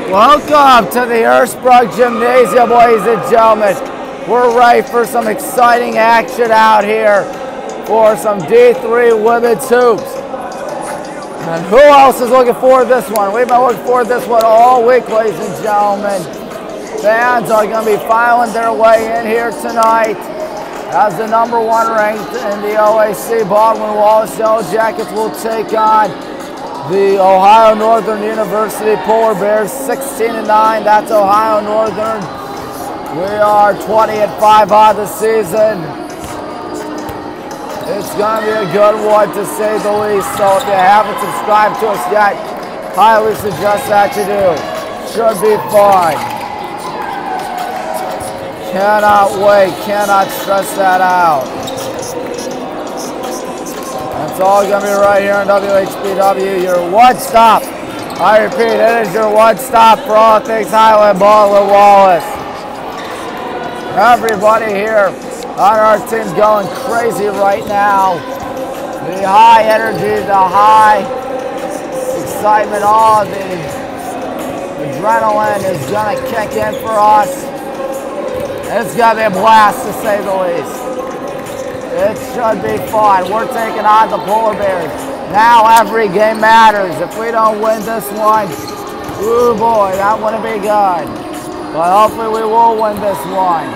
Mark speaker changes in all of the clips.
Speaker 1: Welcome to the Earthsbrook Gymnasium, ladies and gentlemen. We're ready for some exciting action out here for some D3 women's hoops. And who else is looking forward to this one? We've been looking forward to this one all week, ladies and gentlemen. Fans are going to be filing their way in here tonight as the #1 ranked in the OAC. Baldwin-Wallace Yellow Jackets will take on the Ohio Northern University Polar Bears, 16-9. That's Ohio Northern. We are 20-5 on the season. It's going to be a good one, to say the least. So if you haven't subscribed to us yet, highly suggest that you do. Should be fun. Cannot wait. Cannot stress that out. It's all going to be right here in WHBW, your one-stop. I repeat, it is your one-stop for all things Highland Baldwin-Wallace. Everybody here on our team's going crazy right now. The high energy, the high excitement, all the adrenaline is going to kick in for us. It's going to be a blast, to say the least. It should be fun. We're taking on the Polar Bears. Now every game matters. If we don't win this one, ooh boy, that wouldn't be good. But hopefully we will win this one.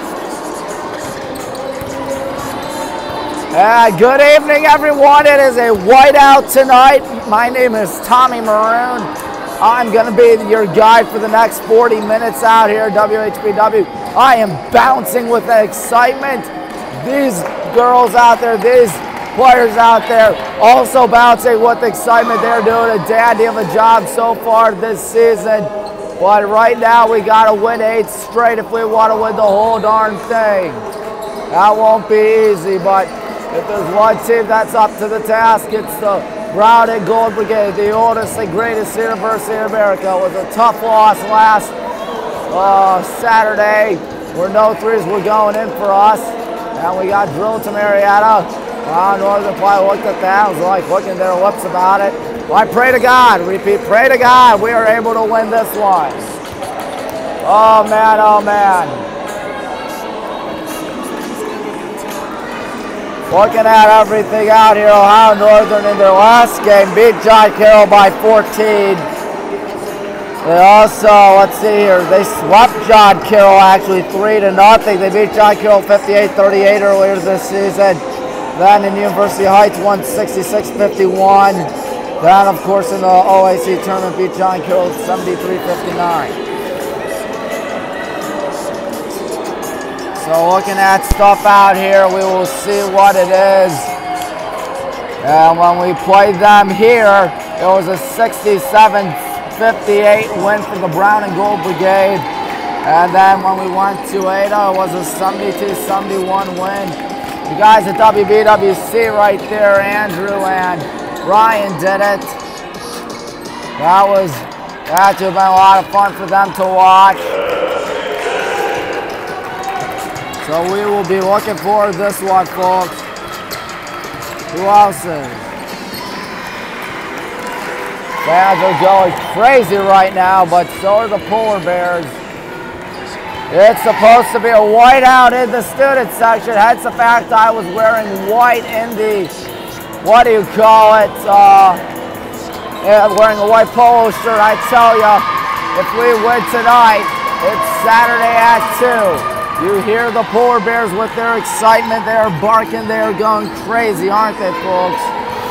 Speaker 1: Good evening, everyone. It is a whiteout tonight. My name is Tommy Maroon. I'm going to be your guide for the next 40 minutes out here at WHBW. I am bouncing with the excitement. These girls out there, these players out there, also bouncing with excitement. They're doing a dandy of a job so far this season. But right now, we got to win 8 straight if we want to win the whole darn thing. That won't be easy, but if there's one team that's up to the task, it's the Brown and Gold Brigade, the oldest and greatest university in America. It was a tough loss last Saturday, where no threes were going in for us. And we got drilled to Marietta. Northern probably looked at that, was like looking their lips about it. Well, I pray to God, repeat, pray to God, we are able to win this one. Oh man, oh man. Looking at everything out here, Ohio Northern in their last game beat John Carroll by 14. They also, let's see here, they swept John Carroll actually 3-0. They beat John Carroll 58-38 earlier this season. Then in University Heights won 66-51. Then of course in the OAC tournament beat John Carroll 73-59. So looking at stuff out here, we will see what it is. And when we played them here, it was a 67-58 win for the Brown and Gold Brigade. And then when we went to Ada, it was a 72-71 win. The guys at WBWC right there, Andrew and Ryan did it. That had to have been a lot of fun for them to watch. So we will be looking forward to this one, folks. Who else is? Fans are going crazy right now, but so are the Polar Bears. It's supposed to be a whiteout in the student section, hence the fact I was wearing white in the, what do you call it, wearing a white polo shirt. I tell you, if we win tonight, it's Saturday at 2. You hear the Polar Bears with their excitement. They are barking. They are going crazy, aren't they, folks?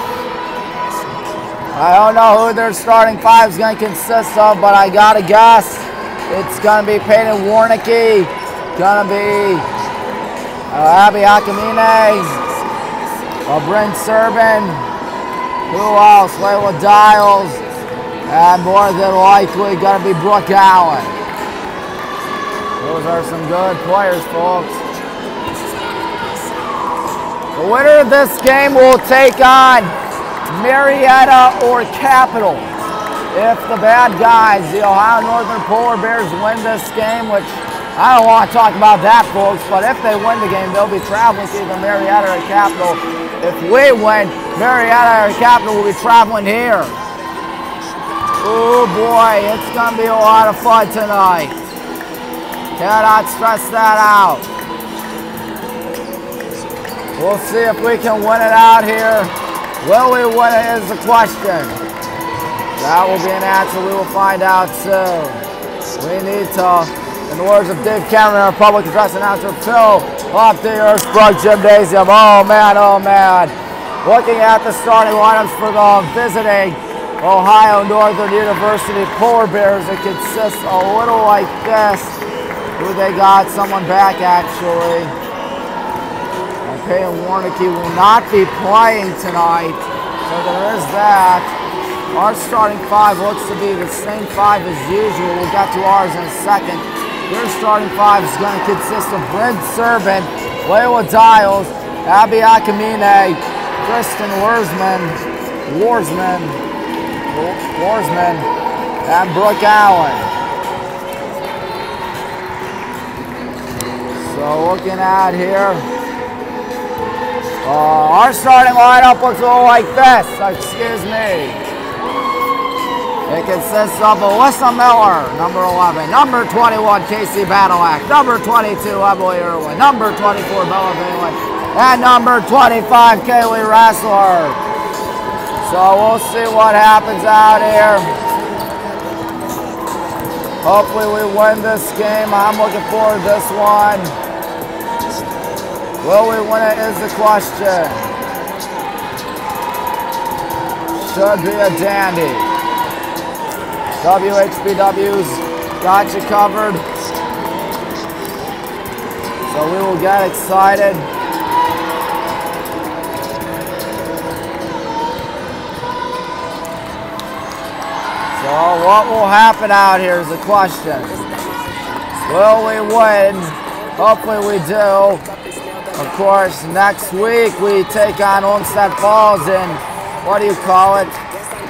Speaker 1: I don't know who their starting five is going to consist of, but I got to guess it's going to be Peyton Warnicki, going to be Abby Akamine, Bryn Serban, who else? Layla Dials, and more than likely going to be Brooke Allen. Those are some good players, folks. The winner of this game will take on Marietta or Capital. If the bad guys, the Ohio Northern Polar Bears, win this game, which I don't want to talk about that, folks, but if they win the game, they'll be traveling to either Marietta or Capital. If we win, Marietta or Capital will be traveling here. Oh boy, it's going to be a lot of fun tonight. Cannot stress that out. We'll see if we can win it out here. Will we win it is the question. That will be an answer we will find out soon. We need to, in the words of Dave Cameron, our public address announcer, fill up the Earthsprung Gymnasium. Oh man, oh man. Looking at the starting lineups for the visiting Ohio Northern University Polar Bears, it consists a little like this. Who they got? Someone back actually. Peyton Warnicki will not be playing tonight, so there is that. Our starting five looks to be the same five as usual. We'll get to ours in a second. Their starting five is going to consist of Bryn Serban, Layla Dials, Abby Akamine, Kristen Warsman, and Brooke Allen. So looking at here, our starting lineup looks a little like this. Excuse me. It consists of Alyssa Miller, number 11, number 21, Casey Badalak, number 22, Emily Irwin, number 24, Bella Valen, and number 25, Kaylee Rassler. So we'll see what happens out here. Hopefully we win this game. I'm looking forward to this one. Will we win it is the question. Should be a dandy. WHBW's got you covered. So we will get excited. So what will happen out here is the question. Will we win? Hopefully we do. Of course, next week we take on Olmsted Falls in, what do you call it?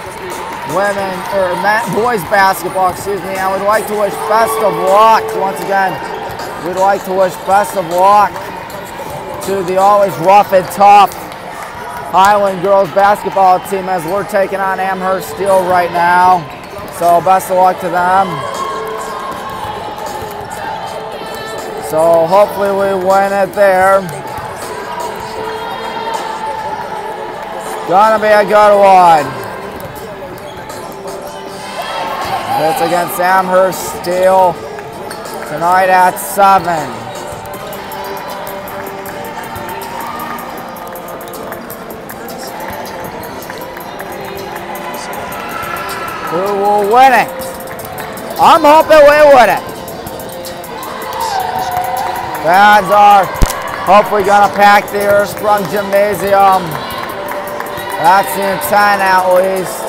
Speaker 1: Boys basketball, excuse me. I would like to wish best of luck, once again, we'd like to wish best of luck to the always rough and tough Highland girls basketball team as we're taking on Amherst Steel right now. So best of luck to them. So hopefully we win it there. Gonna be a good one. It's against Amherst Steel tonight at 7. Who will win it? I'm hoping we win it. Fans are hopefully gonna pack the Earthsprung Gymnasium. That's the intent at least.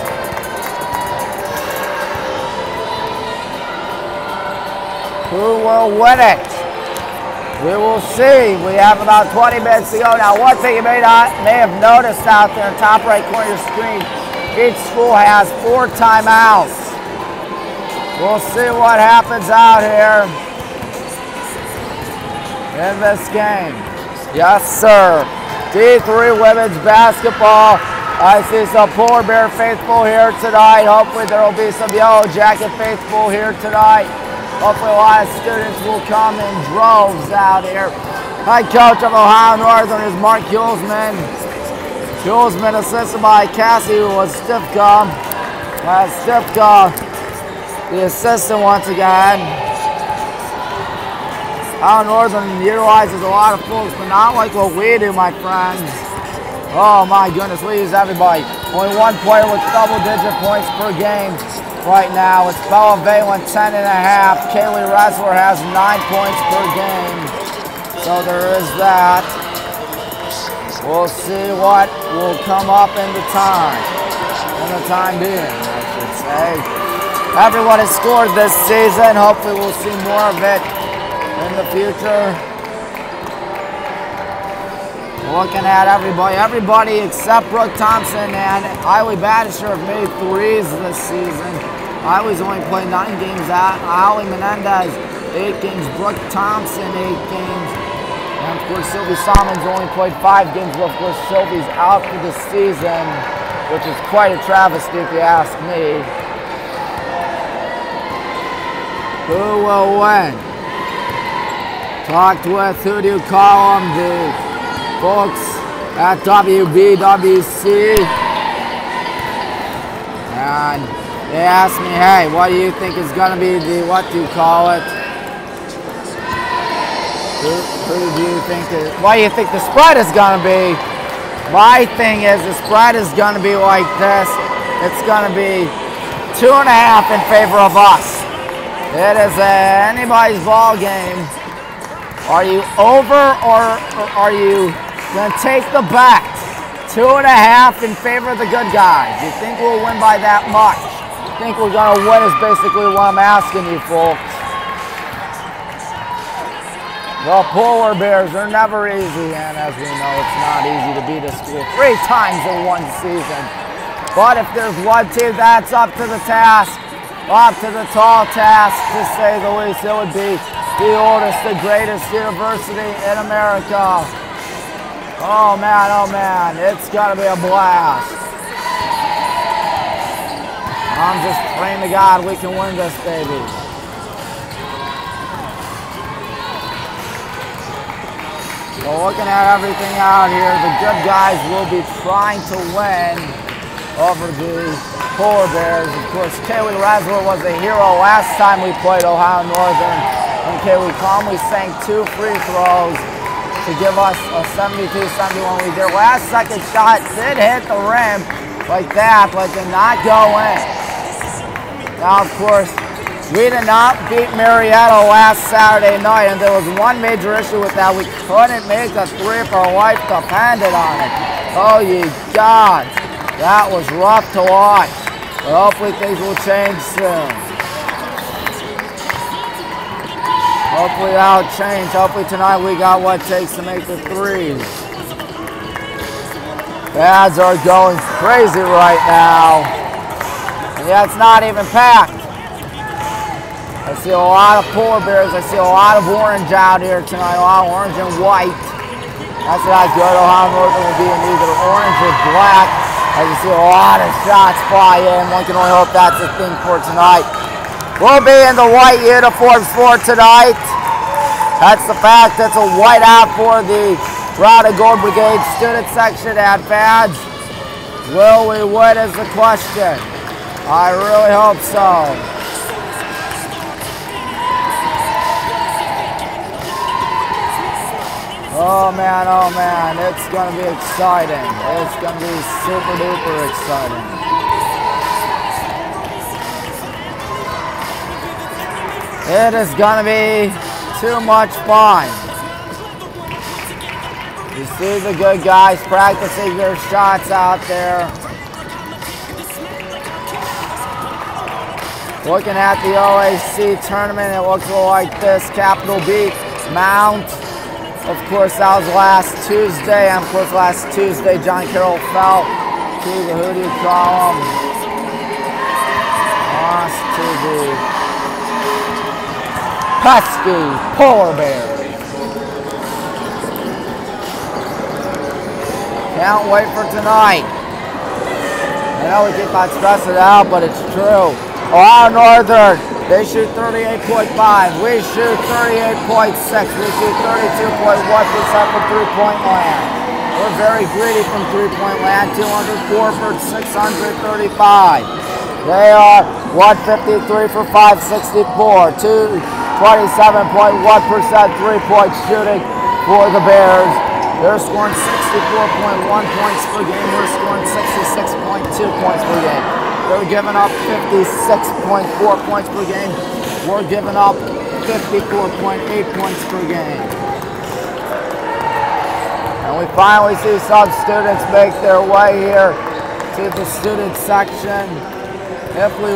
Speaker 1: Who will win it? We will see. We have about 20 minutes to go. Now, one thing you may have noticed out there in the top right corner of your screen, each school has 4 timeouts. We'll see what happens out here in this game. Yes, sir. D3 women's basketball. I see some Polar Bear faithful here tonight. Hopefully there will be some Yellow Jacket faithful here tonight. Hopefully a lot of students will come in droves out here. Head coach of Ohio Northern is Mark Hulsman. Hulsman assisted by Cassie, who was Stifka. Stifka, the assistant once again. Ohio Northern utilizes a lot of folks, but not like what we do, my friends. Oh my goodness, we use everybody. Only one player with double-digit points per game. Right now, it's Bella Valen 10.5. Kaylee Rassler has 9 points per game. So there is that. We'll see what will come up in the time being, I should say. Everyone has scored this season. Hopefully we'll see more of it in the future. Looking at everybody except Brooke Thompson and Eiley Badisher have made 3s this season. Eiley's only played 9 games out. Allie Menendez, 8 games. Brooke Thompson, 8 games. And of course, Sylvie Salmon's only played 5 games. But of course, Sylvie's out for the season, which is quite a travesty if you ask me. Who will win? Talked with, who do you call them? The folks at WBWC. And they asked me, hey, what do you think is going to be the, what do you call it? Who do you think, what do you think the spread is going to be? My thing is the spread is going to be like this. It's going to be 2.5 in favor of us. It is anybody's ball game. Are you over or are you going to take the bet? 2.5 in favor of the good guys. You think we'll win by that much? You think we're going to win is basically what I'm asking you folks. The polar bears are never easy, and as we know, it's not easy to beat a school 3 times in one season. But if there's one team that's up to the task, up to the tall task, to say the least, it would be the oldest, the greatest university in America. Oh man, it's gotta be a blast. I'm just praying to God we can win this, baby. So looking at everything out here, the good guys will be trying to win over the polar bears. Of course, Kaylee Rasler was a hero last time we played Ohio Northern, and Kaylee calmly sank 2 free throws to give us a 72-71 lead. Their last second shot did hit the rim like that, but did not go in. Now, of course, we did not beat Marietta last Saturday night, and there was one major issue with that. We couldn't make a 3 if our life depended on it. Oh, ye gods. That was rough to watch, but hopefully things will change soon. Hopefully that'll change. Hopefully tonight we got what it takes to make the 3s. Pads are going crazy right now. And yeah, it's not even packed. I see a lot of polar bears. I see a lot of orange out here tonight. A lot of orange and white. That's not good. Ohio Northern will be in either orange or black. I can see a lot of shots fly in. One can only hope that's a thing for tonight. We'll be in the white uniforms for tonight. That's the fact. That's a white out for the Routed Gold Brigade student section at badge. Will we win is the question. I really hope so. Oh man, it's gonna be exciting. It's gonna be super duper exciting. It is gonna be too much fun. You see the good guys practicing their shots out there. Looking at the OAC tournament, it looks like this. Capital B, Mount. Of course, that was last Tuesday. And of course, last Tuesday, John Carroll fell to the, who do you call him? Lost to the pesky polar bears. Can't wait for tonight. I know we keep on stressing it out, but it's true. Ohio Northern, they shoot 38.5. We shoot 38.6. We shoot 32.1% from three-point land. We're very greedy from three-point land. 204 for 635. They are 153 for 564. 27.1% three-point shooting for the Bears. They're scoring 64.1 points per game. We're scoring 66.2 points per game. They're giving up 56.4 points per game. We're giving up 54.8 points per game. And we finally see some students make their way here to the student section. If we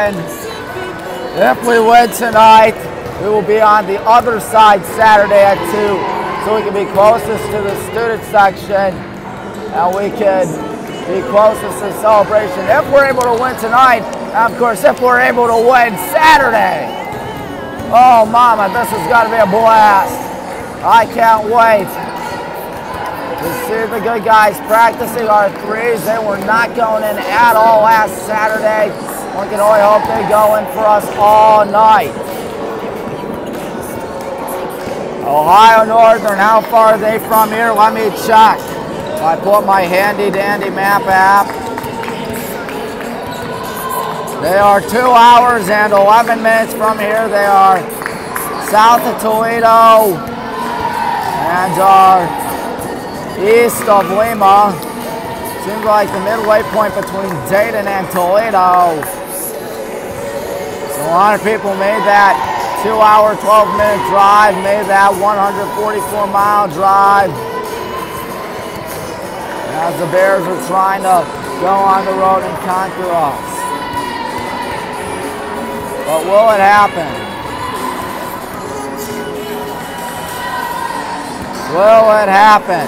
Speaker 1: win tonight, we will be on the other side Saturday at 2, so we can be closest to the student section, and we can be closest to celebration if we're able to win tonight, and of course if we're able to win Saturday. Oh mama, this has got to be a blast. I can't wait to see the good guys practicing our threes. They were not going in at all last Saturday. We can only hope they go in for us all night. Ohio Northern, how far are they from here? Let me check. I put my handy dandy map app. They are 2 hours and 11 minutes from here. They are south of Toledo and are east of Lima. Seems like the midway point between Dayton and Toledo. So a lot of people made that 2 hour, 12-minute drive, made that 144-mile drive. As the Bears are trying to go on the road and conquer us. But will it happen? Will it happen?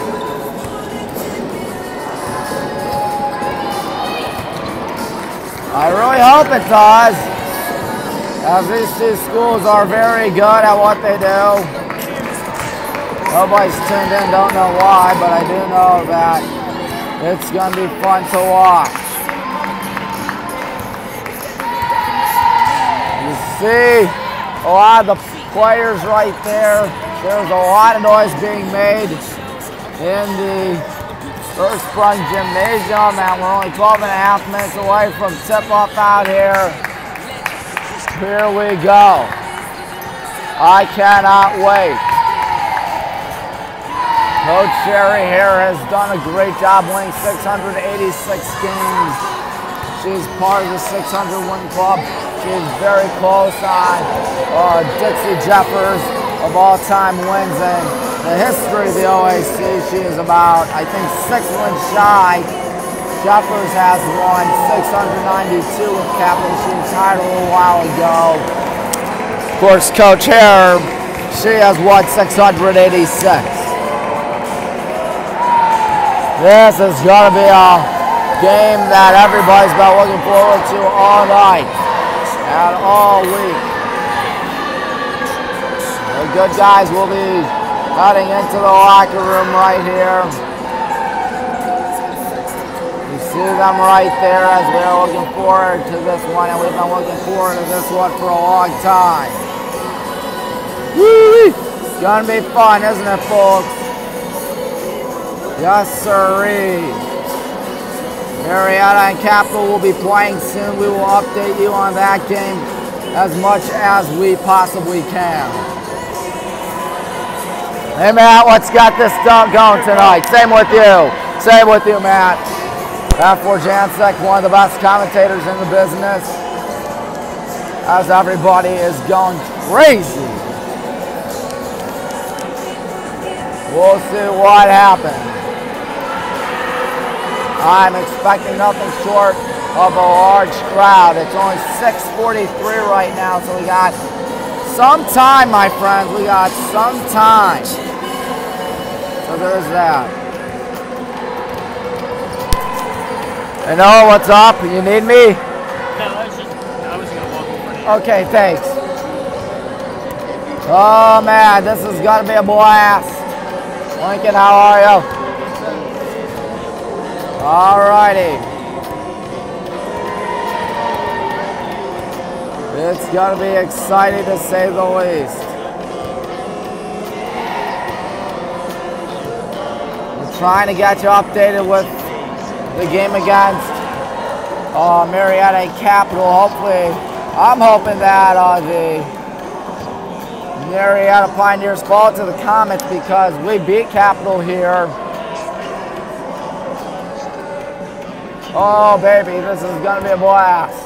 Speaker 1: I really hope it does, as these two schools are very good at what they do. Nobody's tuned in, don't know why, but I do know that it's going to be fun to watch. You see a lot of the players right there. There's a lot of noise being made in the First Sprung Gymnasium, and we're only 12 and a half minutes away from tip-off out here. Here we go. I cannot wait. Coach Sherry here has done a great job winning 686 games. She's part of the 600-win club. She's very close on Dixie Jeffers of all-time wins in the history of the OAC. She is about, I think, 6 wins shy. Jeffers has won 692 with Capital. She retired a little while ago. Of course, Coach Hare, she has won 686. This is going to be a game that everybody's been looking forward to all night and all week. The good guys will be heading into the locker room right here. You see them right there as we're looking forward to this one, and we've been looking forward to this one for a long time. Woo! It's going to be fun, isn't it, folks? Yes, sirree. Marietta and Capital will be playing soon. We will update you on that game as much as we possibly can. Hey, Matt, what's got this stuff going tonight? Same with you. Same with you, Matt. Matt Forjansek, one of the best commentators in the business. As everybody is going crazy. We'll see what happens. I'm expecting nothing short of a large crowd. It's only 6:43 right now, so we got some time, my friends. We got some time. So there's that. Hey, Noah, what's up? You need me?
Speaker 2: No, I was going to walk over.
Speaker 1: Okay, thanks. Oh, man, this is going to be a blast. Lincoln, how are you? All righty. It's going to be exciting to say the least. We're trying to get you updated with the game against Marietta and Capital. Hopefully, I'm hoping that the Marietta Pioneers fall to the Comets because we beat Capital here. Oh, baby, this is going to be a blast.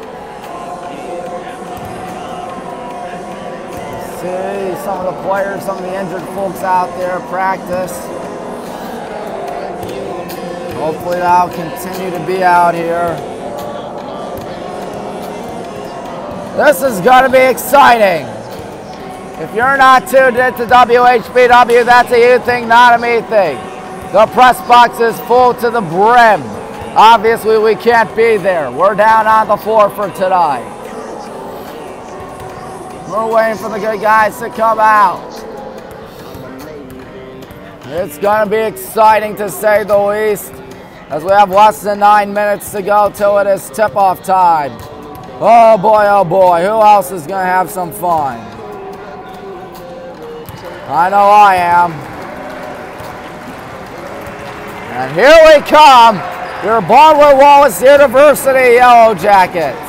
Speaker 1: See some of the players, some of the injured folks out there practice. Hopefully that'll continue to be out here. This is going to be exciting. If you're not tuned into WHBW, that's a you thing, not a me thing. The press box is full to the brim. Obviously, we can't be there. We're down on the floor for tonight. We're waiting for the good guys to come out. It's going to be exciting to say the least, as we have less than 9 minutes to go till it is tip-off time. Oh boy, who else is going to have some fun? I know I am. And here we come, your Barnwell-Wallace University Yellow Jackets.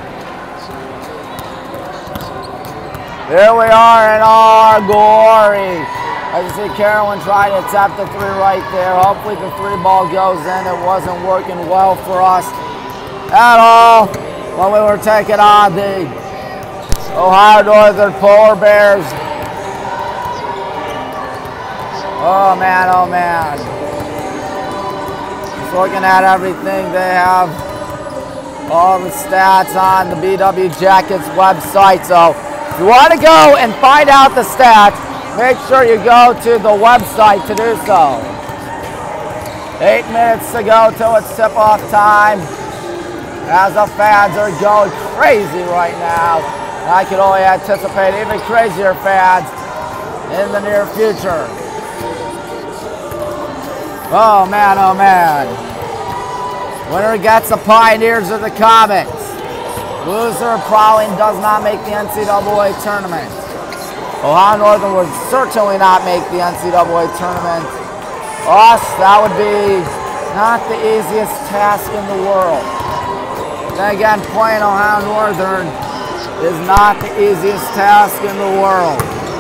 Speaker 1: Here we are in our glory. As you see, Carolyn tried to tap the three right there. Hopefully the three ball goes in. It wasn't working well for us at all when we were taking on the Ohio Northern Polar Bears. Oh man, oh man. Just looking at everything, they have all the stats on the BW Jackets website. So if you want to go and find out the stats, make sure you go to the website to do so. 8 minutes to go till it's tip-off time. As the fans are going crazy right now. I can only anticipate even crazier fans in the near future. Oh man, oh man. Winner gets the Pioneers of the Comets. Loser probably does not make the NCAA tournament. Ohio Northern would certainly not make the NCAA tournament. Us, that would be not the easiest task in the world. Then again, playing Ohio Northern is not the easiest task in the world.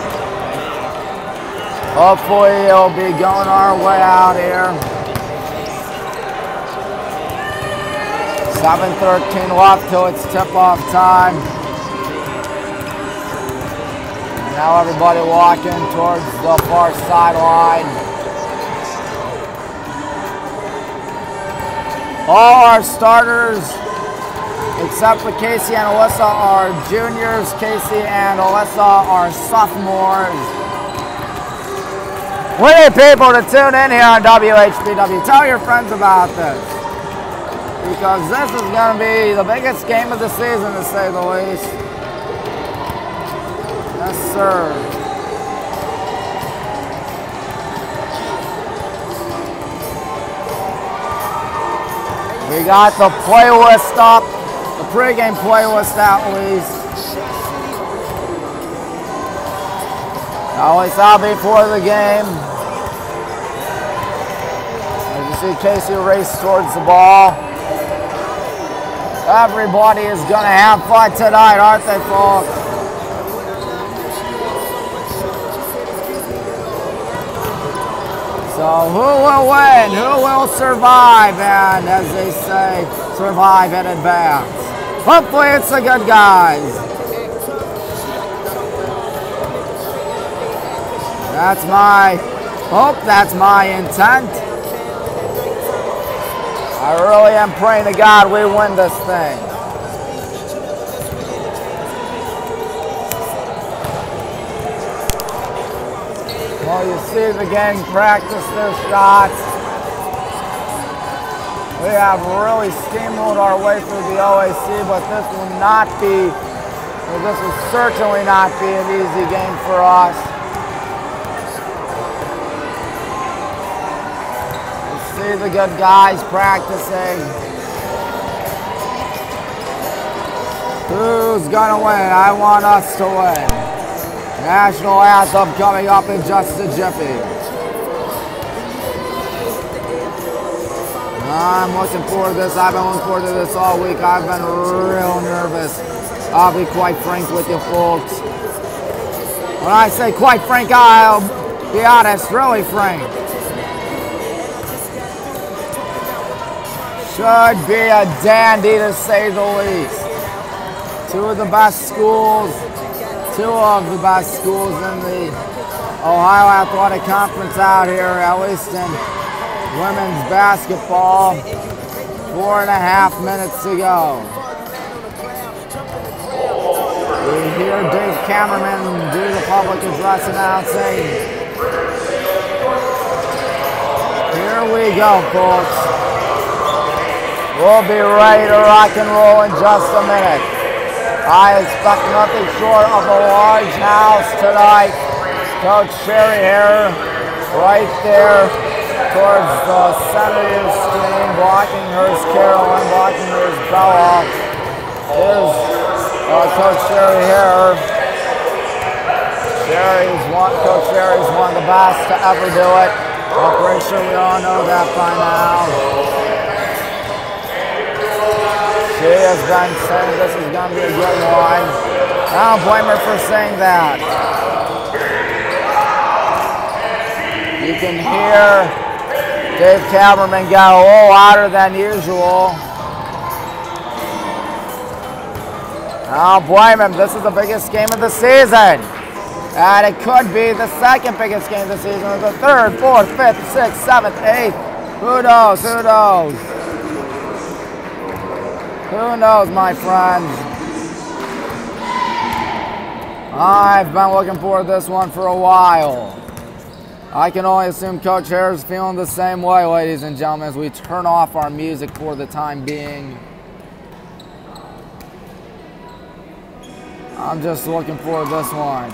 Speaker 1: Hopefully it'll be going our way out here. 7:13 left till it's tip-off time. Now everybody walking towards the far sideline. All our starters, except for Casey and Alyssa, are juniors. Casey and Alyssa are sophomores. We need people to tune in here on WHBW. Tell your friends about this, because this is going to be the biggest game of the season, to say the least. Yes, sir. We got the playlist up, the pregame playlist at least. Always out before the game. As you see, Casey race towards the ball. Everybody is going to have fun tonight, aren't they, folks? So who will win? Who will survive? And as they say, survive and advance. Hopefully it's the good guys. That's my hope. That's my intent. I really am praying to God we win this thing. Well, you see the gang practice their shots. We have really steamrolled our way through the OAC, but this will not be, well, this will certainly not be an easy game for us. You see the good guys practicing. Who's gonna win? I want us to win. National anthem coming up in just a jiffy. I'm looking forward to this. I've been looking forward to this all week. I've been real nervous. I'll be quite frank with you folks. When I say quite frank, I'll be honest, really frank. Should be a dandy to say the least. Two of the best schools in the Ohio Athletic Conference out here, at least in women's basketball. 4.5 minutes to go. We hear Dave Cameraman do the public address announcing. Here we go, folks. We'll be ready to rock and roll in just a minute. I expect nothing short of a large house tonight. Coach Sherry here, right there towards the center of your screen, blocking hers Carolyn, blocking hers Bella, is Coach Sherry here. Coach Sherry's one of the best to ever do it. I'm pretty sure we all know that by now. She has been saying this is going to be a good one. I don't blame her for saying that. You can hear Dave Caberman go a little louder than usual. I don't blame him. This is the biggest game of the season. And it could be the second biggest game of the season, or the third, fourth, fifth, sixth, seventh, eighth. Who knows? Who knows? Who knows, my friends? I've been looking forward to this one for a while. I can only assume Coach Harris is feeling the same way, ladies and gentlemen, as we turn off our music for the time being. I'm just looking forward to this one.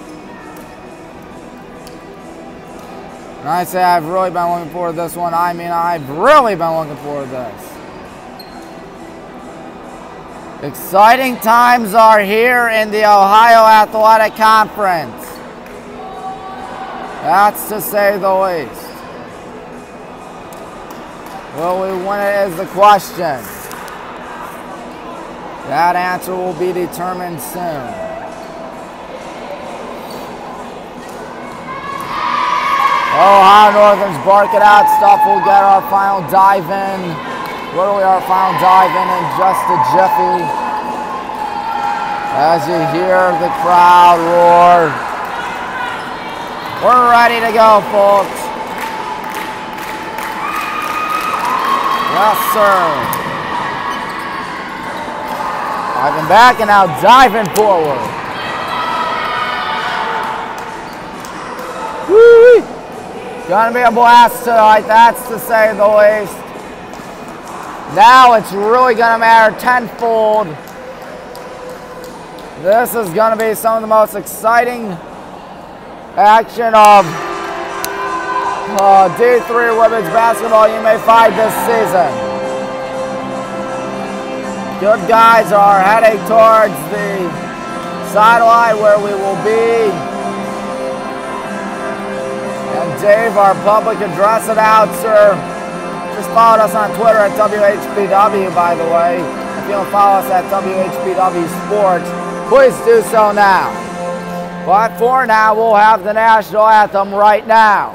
Speaker 1: When I say I've really been looking forward to this one, I mean I've really been looking forward to this. Exciting times are here in the Ohio Athletic Conference. That's to say the least. Will we win it is the question. That answer will be determined soon. Ohio Northern's barking out stuff. We'll get our final dive in. Literally our final dive in just a jiffy. As you hear the crowd roar. We're ready to go, folks. Yes, sir. Diving back and now diving forward. Woo-wee. Gonna be a blast tonight, that's to say the least. Now it's really gonna matter tenfold. This is gonna be some of the most exciting action of D3 women's basketball you may find this season. Good guys are heading towards the sideline where we will be. And Dave, our public address announcer, just followed us on Twitter at WHBW, by the way. If you don't follow us at WHBW Sports, please do so now. But for now, we'll have the national anthem right now.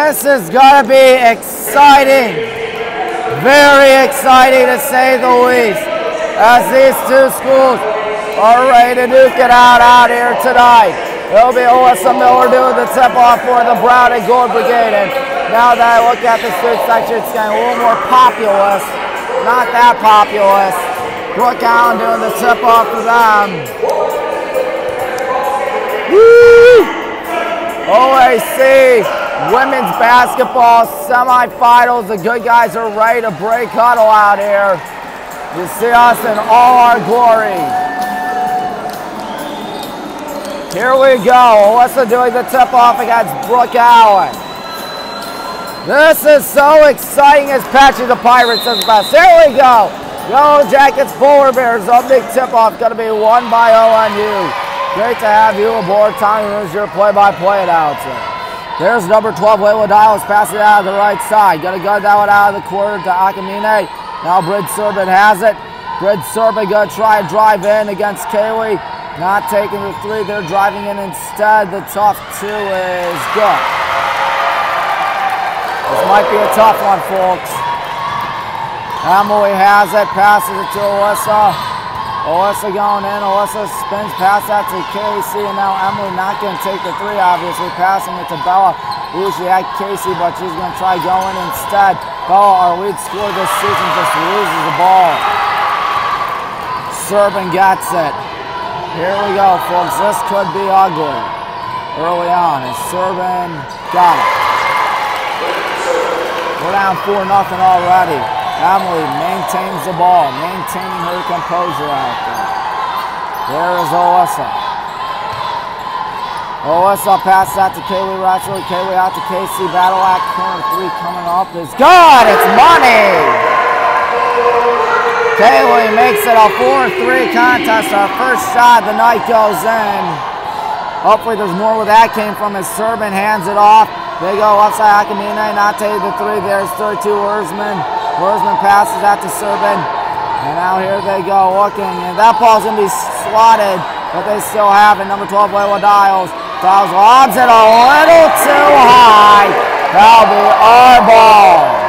Speaker 1: This is going to be exciting. Very exciting to say the least. As these two schools are ready to duke it out here tonight. It'll be Alyssa Miller doing the tip-off for the Brown and Gold Brigade. And now that I look at the student section, it's getting a little more populous. Not that populous. Brooke Allen doing the tip-off for them. Woo! OAC women's basketball semifinals. The good guys are ready to break huddle out here. You see us in all our glory. Here we go. Alyssa doing the tip-off against Brooke Allen. This is so exciting as Patchy the Pirate says best. Here we go. Yellow Jackets, Polar Bears. Our big tip-off going to be won by ONU. Great to have you aboard. Tommy Moon's your play-by-play announcer. There's number 12, Layla Dials, passing it out of the right side. Going to gut that one out of the quarter to Akamine. Now Brid Serban has it. Brid Serban going to try and drive in against Kaylee. Not taking the three. They're driving in instead. The tough two is good. This might be a tough one, folks. Emily has it. Passes it to Alyssa. Alyssa going in. Alyssa spins past that to Casey. And now Emily not going to take the three, obviously. Passing it to Bella. Usually had Casey, but she's going to try going instead. Bella, our lead scorer this season, just loses the ball. Serban gets it. Here we go, folks. This could be ugly early on as Serban got it. We're down 4-0 already. Emily maintains the ball, maintaining her composure out there. There is Alyssa. Alyssa passes out to Kaylee Ratchley. Kaylee out to Casey. Battle at corner three coming up is good. It's money. Kaylee makes it a 4-3 contest. Our first shot of the night goes in. Hopefully there's more where that came from as Serban hands it off. They go left side, Akamine, not taking the three. There's 32 Wurzman. Wurzman passes out to Serban. And now here they go looking. And that ball's going to be slotted, but they still have it. Number 12, Layla Dials. Dials lobs it a little too high. That'll be our ball.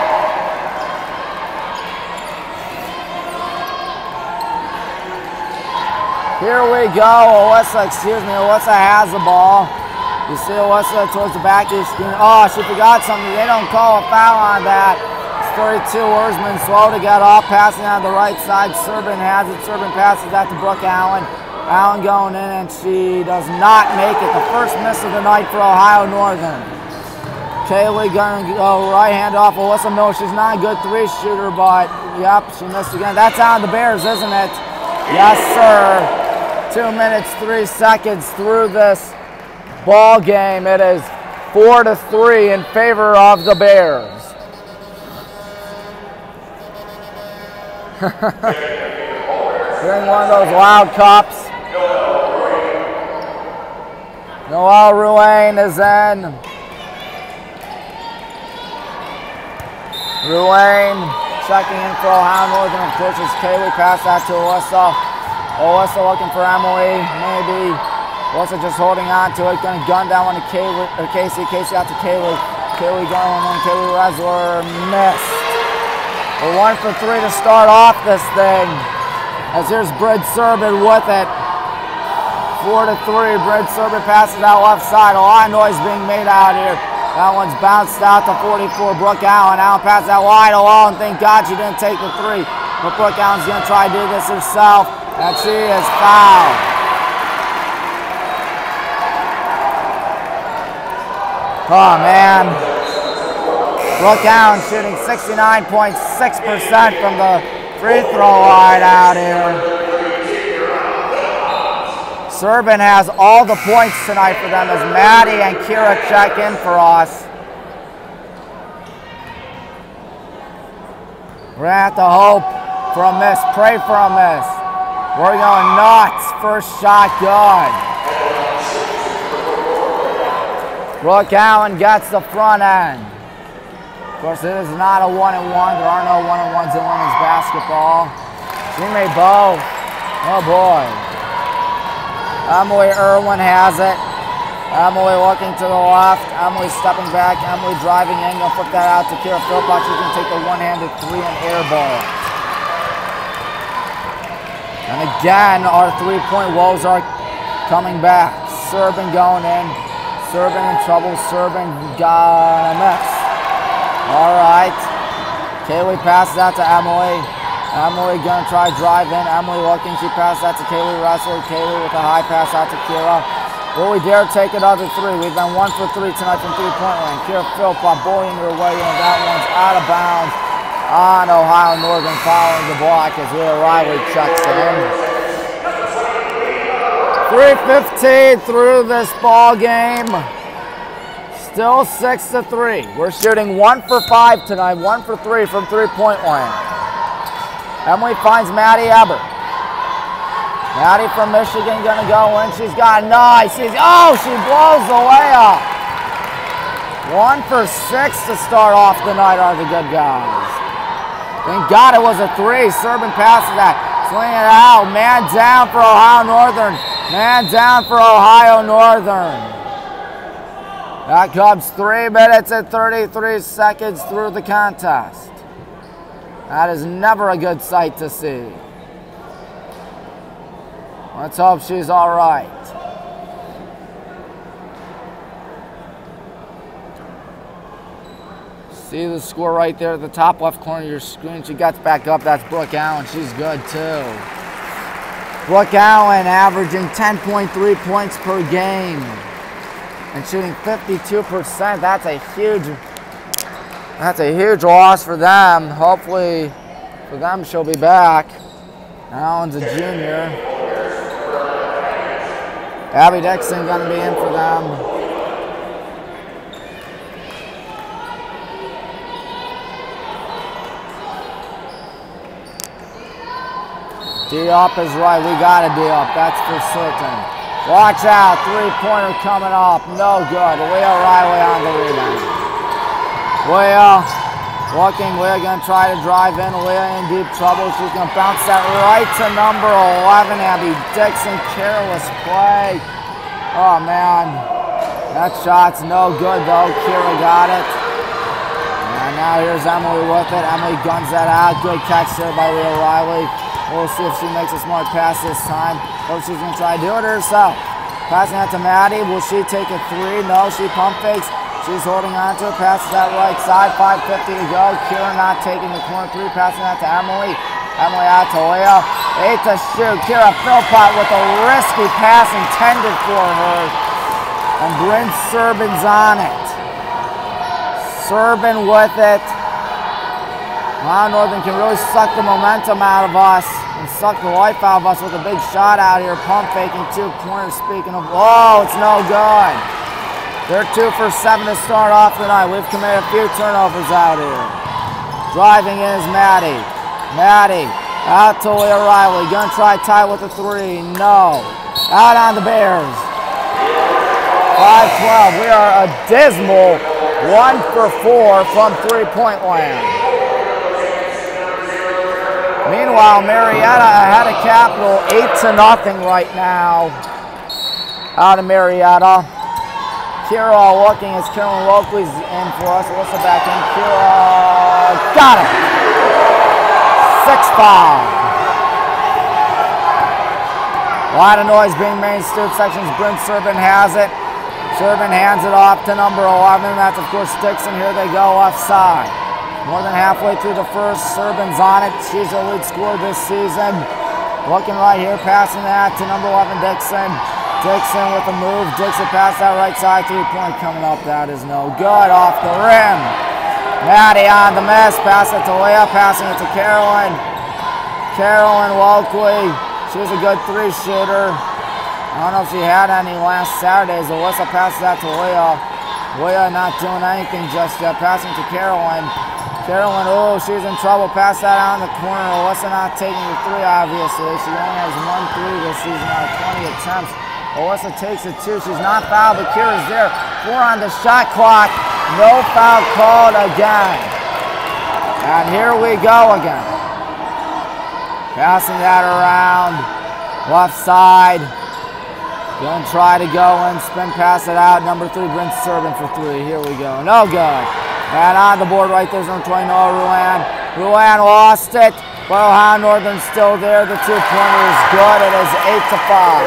Speaker 1: Here we go. Alyssa has the ball. You see Alyssa towards the back of the screen. Oh, she forgot something. They don't call a foul on that. It's 32 Wurzman, slow to get off, passing on the right side. Serban has it. Serban passes that to Brooke Allen. Allen going in, and she does not make it. The first miss of the night for Ohio Northern. Kaylee going to go right hand off Alyssa Miller. She's not a good three shooter, but yep, she missed again. That's on the Bears, isn't it? Yes, sir. 2 minutes, 3 seconds through this ball game. It is 4-3 in favor of the Bears. Hearing one of those loud cups. Noelle Ruane is in. Ruane checking in for Ohio Northern. Of course, it's Kaylee. Pass that to Alyssa. Alyssa looking for Emily, maybe. Alyssa just holding on to it. Going to gun down one to Casey. Casey out to Kaylee. Kaylee going in. Kaylee Resler missed. We're 1 for 3 to start off this thing. As here's Brid Serban with it. 4-3. Brid Serban passes out left side. A lot of noise being made out here. That one's bounced out to 44. Brooke Allen. Allen passes that wide alone. Thank God she didn't take the three. But Brooke Allen's going to try to do this herself. And she is fouled. Oh, man. Brooke Allen shooting 69.6% from the free throw line out here. Serban has all the points tonight for them as Maddie and Kira check in for us. We're going to have to hope for a miss, pray for a miss. We're going nuts. First shot good. Brooke Allen gets the front end. Of course, it is not a 1-and-1. There are no 1-and-1s in women's basketball. She made both. Oh boy. Emily Irwin has it. Emily looking to the left. Emily stepping back. Emily driving in. Gonna flip that out to Kira Philpott. She's gonna take the one-handed three and air ball. And again, our three-point woes are coming back. Serban going in. Serban in trouble. Serban gonna miss. All right. Kaylee passes out to Emily. Emily gonna try drive in. Emily looking. She passes out to Kaylee Russell. Kaylee with a high pass out to Kira. Will we dare take another three? We've been 1 for 3 tonight from three-point land. Kira Philpott bullying her way in. That one's out of bounds on Ohio Northern following the block as Leah Riley checks in. 3:15 through this ball game. Still 6-3. We're shooting 1 for 5 tonight. 1 for 3 from three-point land. Emily finds Maddie Ebert. Maddie from Michigan gonna go in. She's got nice. She blows the layup. 1 for 6 to start off the night are the good guys. Thank God it was a 3. Serban passes that. Swing it out. Man down for Ohio Northern. Man down for Ohio Northern. That comes 3 minutes and 33 seconds through the contest. That is never a good sight to see. Let's hope she's all right. See the score right there at the top left corner of your screen. She gets back up. That's Brooke Allen. She's good too. Brooke Allen averaging 10.3 points per game and shooting 52%. That's a huge loss for them. Hopefully for them she'll be back. Allen's a junior. Abby Dixon gonna be in for them. D-up is right. We got a D-up. That's for certain. Watch out. Three-pointer coming up. No good. Leah Riley on the rebound. Leah looking. Leah gonna try to drive in. Leah in deep trouble. She's gonna bounce that right to number 11. Abby Dixon. Careless play. Oh man. That shot's no good though. Kira got it. And now here's Emily with it. Emily guns that out. Good catch there by Leah Riley. We'll see if she makes a smart pass this time. Or she's going to try to do it herself. Passing out to Maddie. Will she take a 3? No, she pump fakes. She's holding on to it. Passes that right side. 5:50 to go. Kira not taking the corner 3. Passing out to Emily. Emily out to Leah. 8 to shoot. Kira Philpott with a risky pass intended for her. And Bryn Serban's on it. Serban with it. Ohio Northern can really suck the momentum out of us and suck the life out of us with a big shot out here. Pump faking 2 corners. Speaking of, oh, it's no good. They're 2 for 7 to start off tonight. We've committed a few turnovers out here. Driving in is Maddie. Maddie out to Leah Riley. Gonna try tie with a 3. No. Out on the Bears. 5-12. We are a dismal 1 for 4 from three-point land. Meanwhile, Marietta ahead of Capital 8-0 right now. Out of Marietta. Kira looking as Carolyn Loakley's in for us. Alyssa back in. Kira got it. 6-5. A lot of noise being made. Student sections. Bryn Serban has it. Serban hands it off to number 11. That's of course Dixon. Here they go offside. More than halfway through the first, Serban's on it. She's the lead scorer this season. Looking right here, passing that to number 11, Dixon. Dixon with a move. Dixon pass that right side, 3-point coming up. That is no good. Off the rim. Maddie on the miss. Pass it to Leah. Passing it to Carolyn. Carolyn Walkley. She's a good 3 shooter. I don't know if she had any last Saturdays. Alyssa passes that to Leah. Leah not doing anything just yet. Passing to Carolyn. Carolyn, oh, she's in trouble. Pass that out in the corner. Alyssa not taking the 3, obviously. She only has 1 3 this season out of 20 attempts. Alyssa takes it 2. She's not fouled, but Kira's there. 4 on the shot clock. No foul called again. And here we go again. Passing that around. Left side. Gonna try to go and spin, pass it out. Number 3, Bryn Serban for 3. Here we go. No good. And on the board right there's number 20, Noah Ruan. Ruan lost it, but Ohio Northern's still there. The 2-pointer is good. It is 8-5.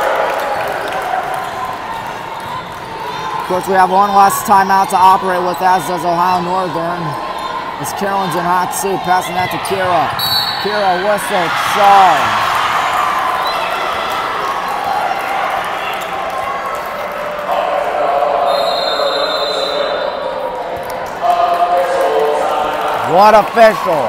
Speaker 1: Of course, we have one last timeout to operate with, as does Ohio Northern. As Carolyn's in hot seat, passing that to Kira. Kira whistle, charge. What official?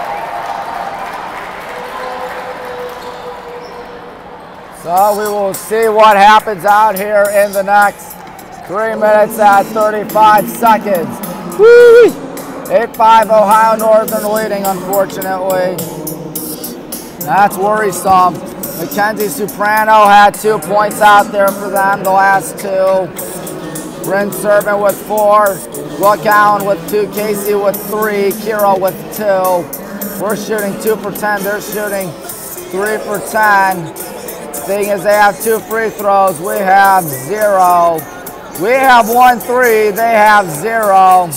Speaker 1: So we will see what happens out here in the next 3 minutes and 35 seconds. Woo! 8-5 Ohio Northern leading, unfortunately. That's worrisome. Mackenzie Soprano had 2 points out there for them, the last 2. Bryn Serban with 4. Buck Allen with 2, Casey with 3, Kira with 2. We're shooting 2 for 10, they're shooting 3 for 10. Thing is, they have 2 free throws, we have 0. We have 1 3, they have 0.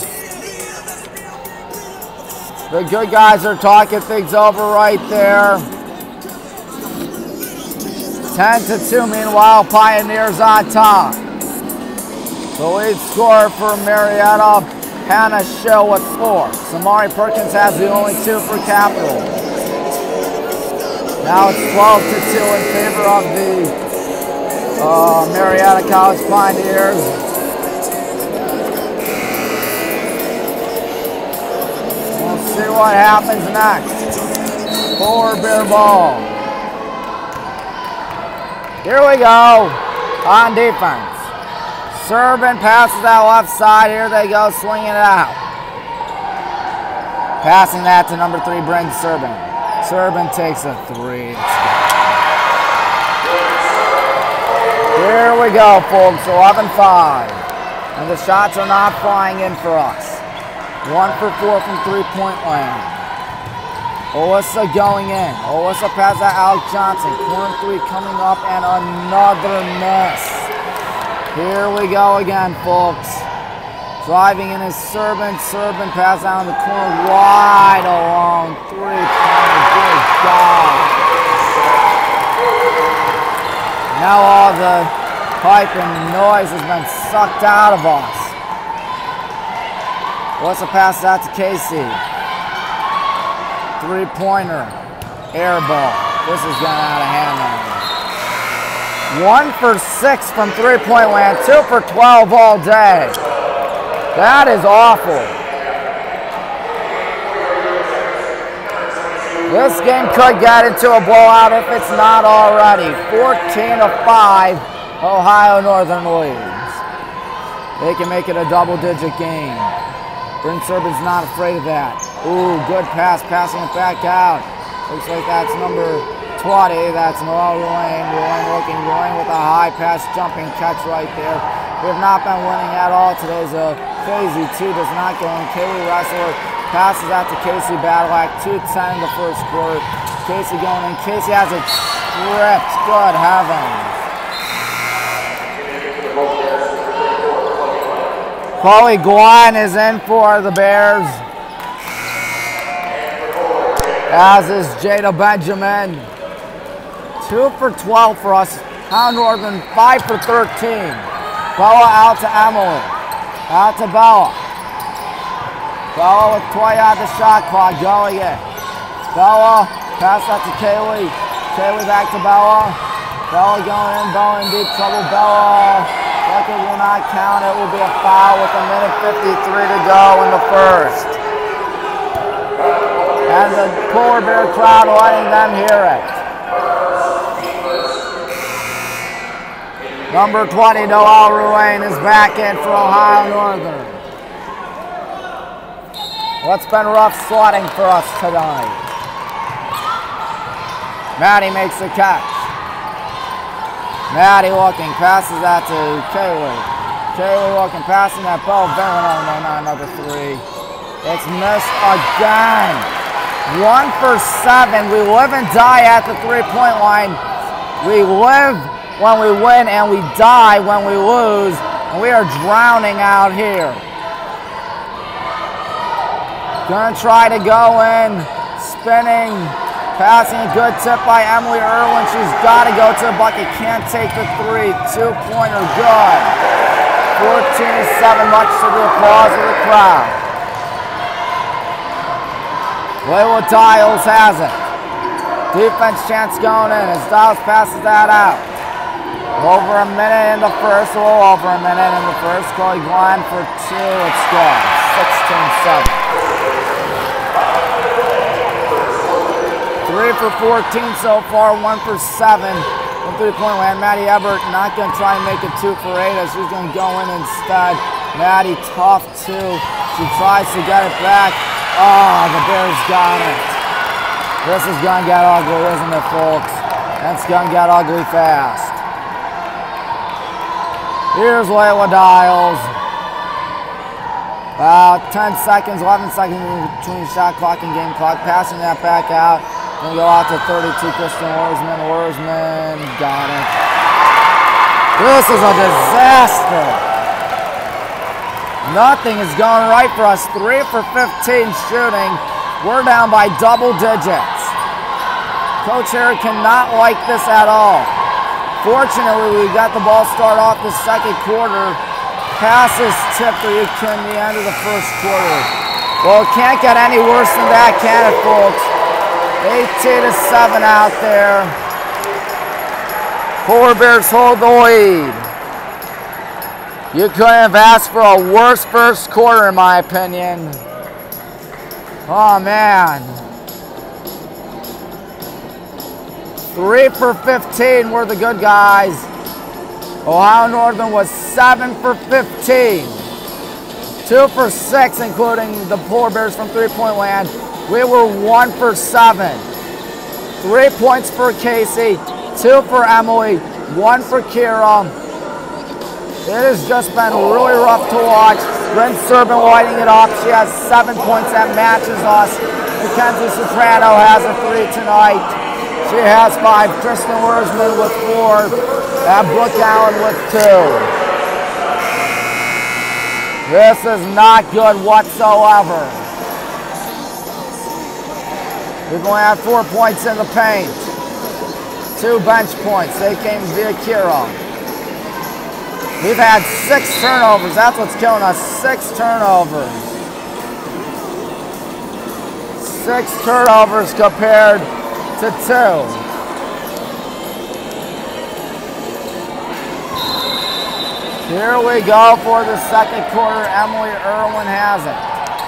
Speaker 1: The good guys are talking things over right there. 10-2, meanwhile, Pioneers on top. The lead scorer for Marietta, Hannah Schill with 4. Samari Perkins has the only 2 for Capital. Now it's 12-2 in favor of the Marietta College Pioneers. We'll see what happens next. Polar Bear ball. Here we go on defense. Serban passes that left side. Here they go, swinging it out. Passing that to number 3, Bryn Serban. Serban takes a 3. Here we go, folks, 11-5. And the shots are not flying in for us. 1 for 4 from 3-point land. Alyssa going in. Alyssa passes that Alex Johnson. Corner 3 coming up, and another miss. Here we go again, folks. Driving in is Serban. Serban pass down the corner, wide along 3-pointer. Good God. Now all the hype and noise has been sucked out of us. What's a pass out to Casey? 3-pointer. Air ball. This is going out of hand now. 1 for 6 from 3-point land, 2 for 12 all day. That is awful. This game could get into a blowout if it's not already. 14-5, Ohio Northern leads. They can make it a double-digit game. Bryn Serban's not afraid of that. Ooh, good pass, passing it back out. Looks like that's number 20, that's Noah Ruan. Ruan with a high pass, jumping catch right there. We have not been winning at all today. Casey 2 does not go in. Kaylee Ressler passes out to Casey Badlack. 2:10 in the first quarter. Casey going in. Casey has it stripped. Good heavens. Chloe Glenn is in for the Bears, as is Jada Benjamin. 2 for 12 for us. Ohio Northern 5 for 13. Bella out to Emily. Out to Bella. Bella with 20 out the shot clock. Going in. Bella, pass that to Kaylee. Kaylee back to Bella. Bella going in. Bella in deep trouble. Bella, record will not count. It will be a foul with 1:53 to go in the first. And the Polar Bear crowd letting them hear it. Number 20, Noah Ruan, is back in for Ohio Northern. What's been rough sledding for us tonight? Maddie makes the catch. Maddie looking, passes that to Kaylee. Kaylee looking, passing that ball. No, not another 3. It's missed again. 1 for 7. We live and die at the 3-point line. We live when we win and we die when we lose. And we are drowning out here. Gonna try to go in, spinning, passing a good tip by Emily Irwin. She's got to go to the bucket, can't take the three. 2-pointer good. 14-7, much to the applause of the crowd. Layla Dials has it. Defense chance going in as Dials passes that out. Over a minute in the first, a little over a minute in the first. Chloe Glenn for two, it's good. 16-7. 3 for 14 so far, 1 for 7 from three-point land. Maddie Everett not going to try and make it 2 for 8 as she's going to go in instead. Maddie tough too. She tries to get it back. Oh, the Bears got it. This is going to get ugly, isn't it, folks? That's going to get ugly fast. Here's Layla Dials. About 10 seconds, 11 seconds between shot clock and game clock. Passing that back out. Gonna go out to 32, Kristen Wurzman. Wurzman got it. This is a disaster. Nothing is going right for us. 3 for 15 shooting. We're down by double digits. Coach Harry cannot like this at all. Fortunately, we got the ball start off the second quarter. Passes tipped the end of the first quarter. Well, it can't get any worse than that, can it, folks? 18-7 out there. Polar Bears hold the lead. You couldn't have asked for a worse first quarter, in my opinion. Oh, man. 3 for 15 were the good guys. Ohio Northern was 7 for 15. 2 for 6, including the Polar Bears from three-point land. We were 1 for 7. 3 points for Casey, 2 for Emily, 1 for Kira. It has just been really rough to watch. Bryn Serban lighting it up. She has 7 points that matches us. Mackenzie Soprano has a 3 tonight. She has 5. Kristen Wurzman with 4. And Brooke Allen with 2. This is not good whatsoever. We've only had 4 points in the paint. 2 bench points. They came via Kira. We've had 6 turnovers. That's what's killing us. 6 turnovers. 6 turnovers compared to 2. Here we go for the second quarter. Emily Irwin has it.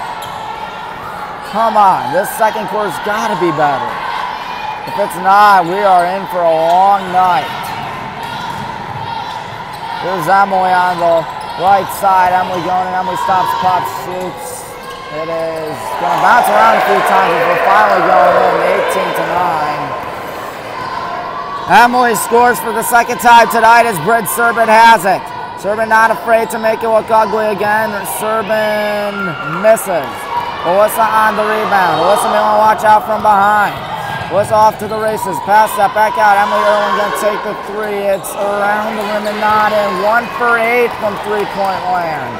Speaker 1: Come on, this second quarter's got to be better. If it's not, we are in for a long night. Here's Emily on the right side. Emily going in. Emily stops, pops, shoots. It is going to bounce around a few times, but we're finally going in, 18-9. Emily scores for the second time tonight as Bryn Serban has it. Serban not afraid to make it look ugly again. Serban misses. Alyssa on the rebound. Alyssa may want to watch out from behind. Alyssa off to the races. Pass that back out. Emily Irwin going to take the 3. It's around the rim and not in. 1 for 8 from three-point land.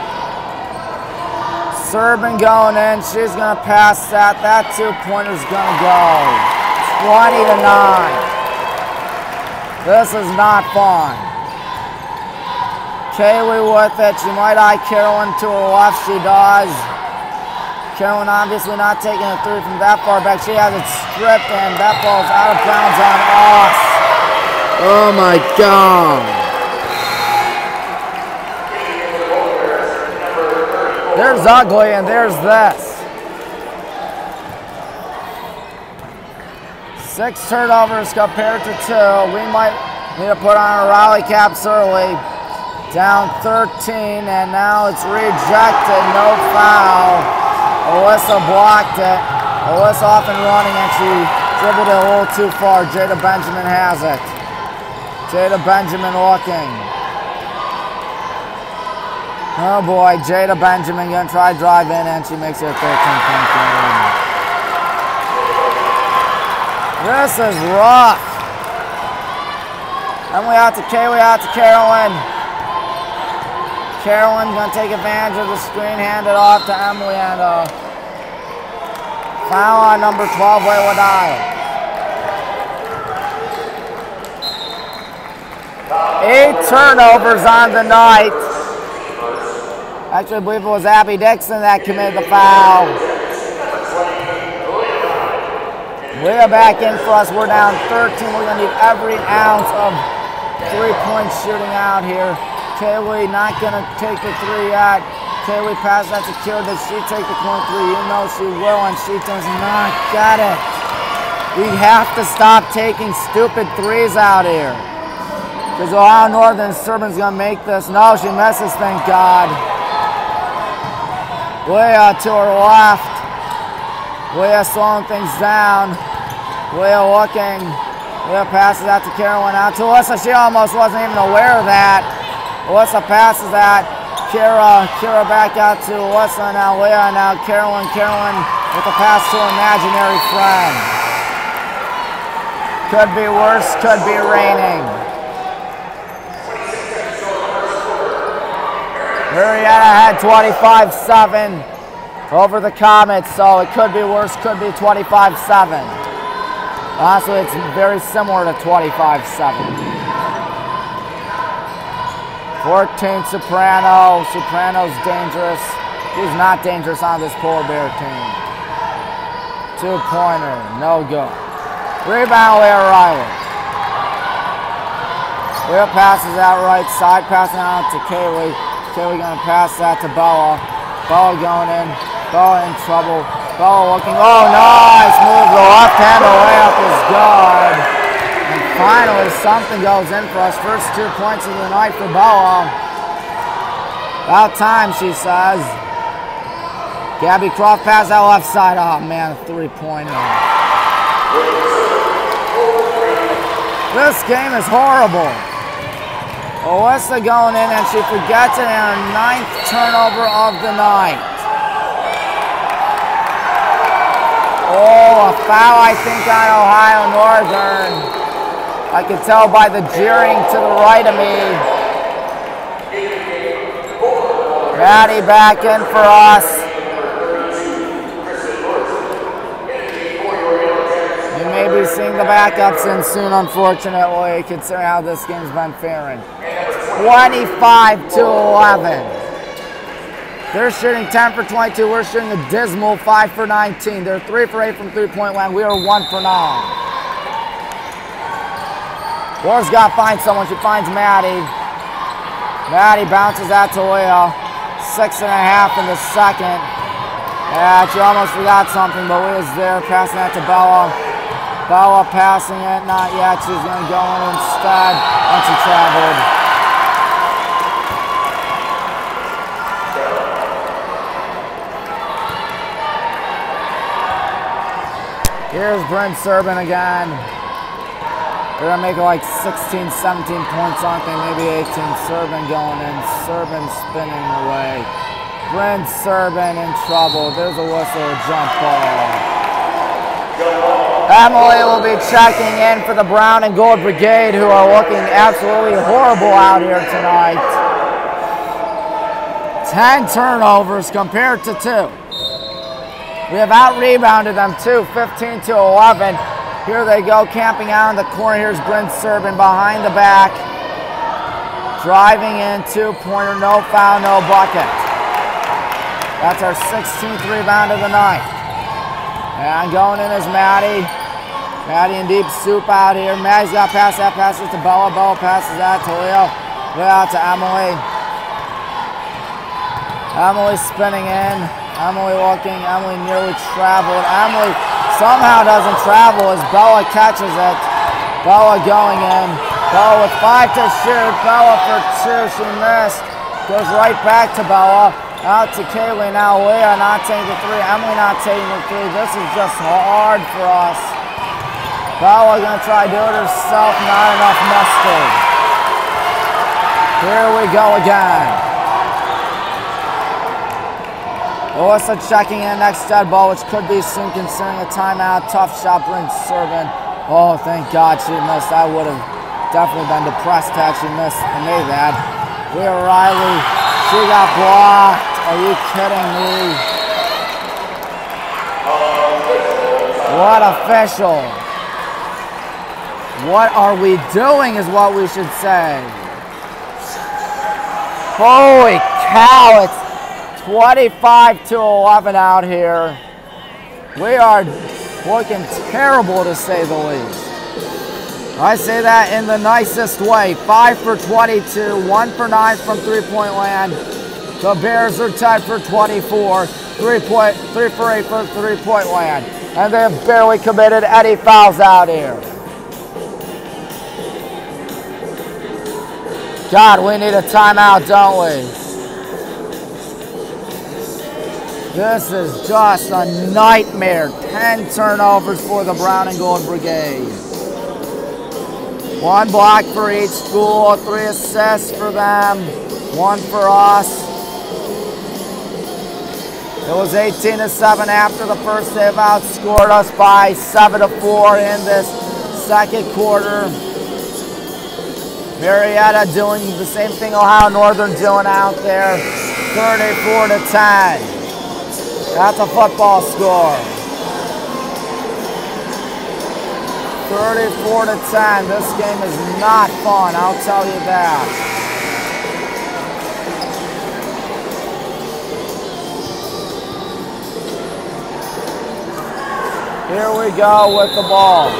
Speaker 1: Serban going in. She's going to pass that. That 2-pointer's going to go. 20-9. This is not fun. Kaylee with it. She might eye Carolyn to her left. She does. Carolyn obviously not taking a 3 from that far back. She has it stripped and that ball's out of bounds on us. Oh my God. There's ugly and there's this. 6 turnovers compared to 2. We might need to put on our rally caps early. Down 13, and now it's rejected. No foul. Alyssa blocked it. Alyssa off and running, and she dribbled it a little too far. Jada Benjamin has it. Jada Benjamin looking. Oh boy, Jada Benjamin gonna try to drive in, and she makes it a 13-point game. This is rough. Emily out to Kaylee, out to Carolyn. Carolyn's going to take advantage of the screen, hand it off to Emily, and foul on number 12, Layla Dial. 8 turnovers on the night. Actually, I believe it was Abby Dixon that committed the foul. Leah back in for us. We're down 13. We're going to need every ounce of three-point shooting out here. Kaylee not going to take the three yet. Kaylee pass that to Kira. Does she take the corner three? You know she will, and she does not get it. We have to stop taking stupid threes out here. Because Ohio Northern Serbian's going to make this. No, she misses, thank God. Leah to her left. Leah slowing things down. Leah looking. Leah passes out to Carolyn. Out to Alyssa. She almost wasn't even aware of that. Alyssa passes that. Kira back out to Alyssa. Now Leah. Now Carolyn. Carolyn with a pass to her imaginary friend. Could be worse. Could be raining. Marietta had 25-7 over the Comets, so it could be worse, could be 25-7. Honestly, it's very similar to 25-7. 14 Soprano. Soprano's dangerous. He's not dangerous on this Polar Bear team. 2-pointer, no good. Rebound, Leah Riley. Leah passes out right side, passing out to Kaylee. Kaylee going to pass that to Bella. Bella going in. Bella in trouble. Bella looking. Oh, nice move. The left-handed layup is good. And finally, something goes in for us. First 2 points of the night for Bella. About time, she says. Gabby Croft pass that left side. Oh, man, a 3-pointer. This game is horrible. Alyssa going in, and she forgets it in her 9th turnover of the night. Oh, a foul, I think, on Ohio Northern. I can tell by the jeering to the right of me. Maddie back in for us. You may be seeing the backups in soon, unfortunately, considering how this game's been faring. 25-11. They're shooting 10 for 22. We're shooting a dismal 5 for 19. They're 3 for 8 from three-point land. We are 1 for 9. Laura's got to find someone. She finds Maddie. Maddie bounces out to Leah. 6.5 in the second. Yeah, she almost forgot something, but Leah's there, passing that to Bella. Bella passing it, not yet. She's going to go in instead once she traveled. Here's Bryn Serban again. They're going to make it like 16, 17 points, aren't they? Maybe 18. Serban going in. Serban spinning away. Bryn Serban in trouble. There's a whistle, a jump ball. Emily will be checking in for the Brown and Gold Brigade, who are looking absolutely horrible out here tonight. 10 turnovers compared to 2. We have out-rebounded them too, 15-11. Here they go, camping out in the corner. Here's Bryn Serban behind the back. Driving in, 2-pointer, no foul, no bucket. That's our 16th rebound of the night. And going in is Maddie. Maddie in deep soup out here. Maddie's got to pass that, passes to Bella. Bella passes that to Leo. Leo out to Emily. Emily spinning in. Emily looking. Emily nearly traveled. Emily somehow doesn't travel as Bella catches it. Bella going in. Bella with 5 to shoot. Bella for 2. She missed. Goes right back to Bella. Out to Kaylee. Now Leah not taking the 3. Emily not taking the 3. This is just hard for us. Bella going to try to do it herself. Not enough mustard. Here we go again. Alyssa checking in next dead ball, which could be soon considering a timeout. Tough shot, Bryn Serban. Oh, thank God she missed. That would have definitely been depressed to actually miss and made that. Leah Riley, she got blocked. Are you kidding me? What official? What are we doing is what we should say. Holy cow, it's 25-11 out here. We are looking terrible to say the least. I say that in the nicest way. 5 for 22, 1 for 9 from three-point land. The Bears are tied for 24, 3 for 8 from three-point land. And they have barely committed any fouls out here. God, we need a timeout, don't we? This is just a nightmare. 10 turnovers for the Brown and Gold Brigade. 1 block for each school, 3 assists for them, 1 for us. It was 18-7 after the first. They've outscored us by 7-4 in this second quarter. Marietta doing the same thing Ohio Northern doing out there. 34-10. That's a football score. 34-10. This game is not fun, I'll tell you that. Here we go with the ball.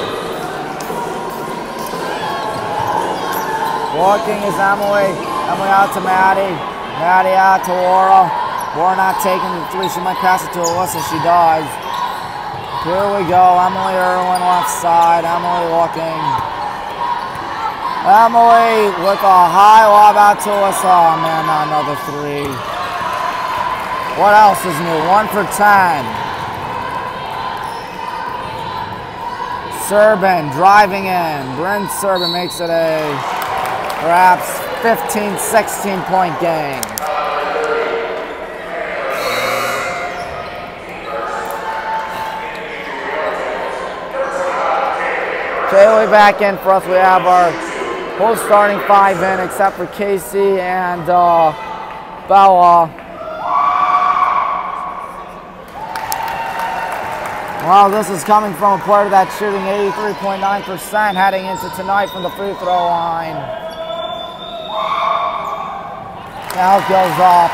Speaker 1: Walking is Emily. Emily out to Maddie. Maddie out to Laura. Laura not taking the 3. She might pass it to Alyssa. She does. Here we go. Emily Irwin left side. Emily looking. Emily with a high lob out to Alyssa. Oh man, not another 3. What else is new? 1 for 10. Serban driving in. Bryn Serban makes it a perhaps 15-16 point game. Kaylee back in for us. We have our whole starting 5 in except for Casey and Bella. Well, this is coming from a player that's shooting 83.9% heading into tonight from the free throw line. Now it goes up.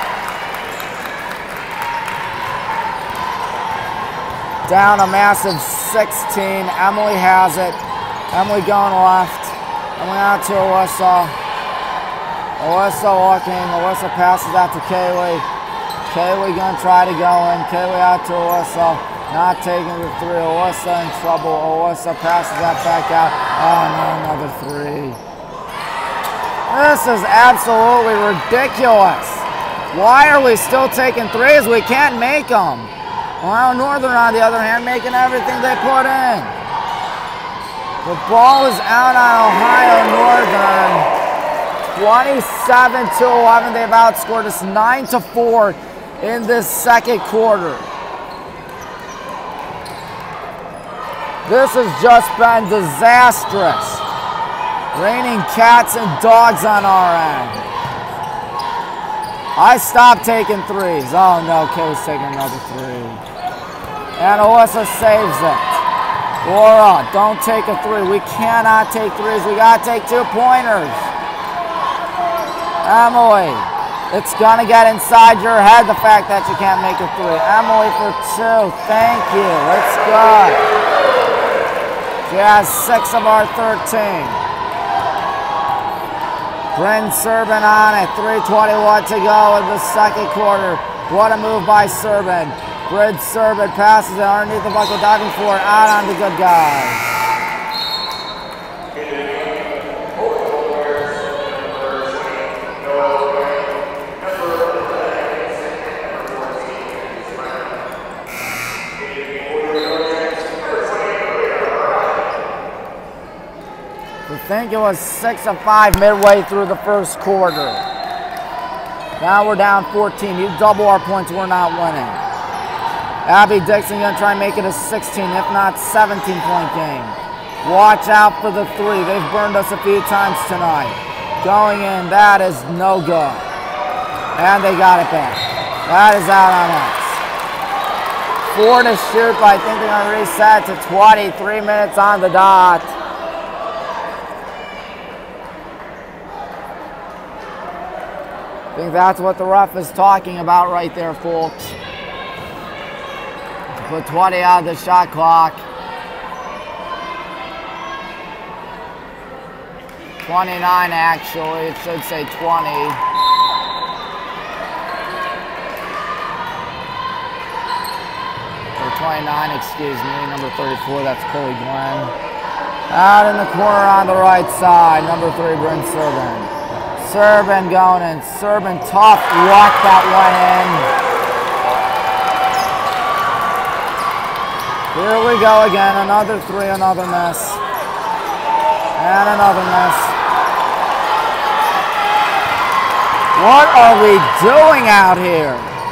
Speaker 1: Down a massive 16. Emily has it. Emily going left. Emily out to Alyssa. Alyssa looking. Alyssa passes out to Kaylee. Kaylee gonna try to go in. Kaylee out to Alyssa. Not taking the 3. Alyssa in trouble. Alyssa passes that back out. Oh no, another 3. This is absolutely ridiculous. Why are we still taking 3s? We can't make them. Ohio Northern, on the other hand, making everything they put in. The ball is out on Ohio Northern. 27-11. They've outscored us 9-4 in this second quarter. This has just been disastrous. Raining cats and dogs on our end. I stopped taking 3s. Oh no, Kay's taking another 3. And Alyssa saves it. Laura, don't take a 3. We cannot take 3s. We gotta take 2-pointers. Emily, it's gonna get inside your head, the fact that you can't make a 3. Emily for 2. Thank you. Let's go. She has 6 of our 13. Bryn Serban on it. 3:21 to go in the second quarter. What a move by Serban. Bryn Serban passes it underneath the bucket, diving for it. Out on the good guy. I think it was 6 of 5 midway through the first quarter. Now we're down 14. You double our points, we're not winning. Abby Dixon gonna try and make it a 16, if not 17-point game. Watch out for the three. They've burned us a few times tonight. Going in, that is no good. And they got it back. That is out on us. 4 to shoot, but I think they're going to reset to 23 minutes on the dot. I think that's what the ref is talking about right there, folks. Put 20 out of the shot clock. 29 actually, it should say 20. Or 29, excuse me, number 34, that's Chloe Glenn. Out in the corner on the right side, number 3, Bryn Serban. Serban going in, Serban tough luck that went in. Here we go again, another 3, another miss. And another miss. What are we doing out here?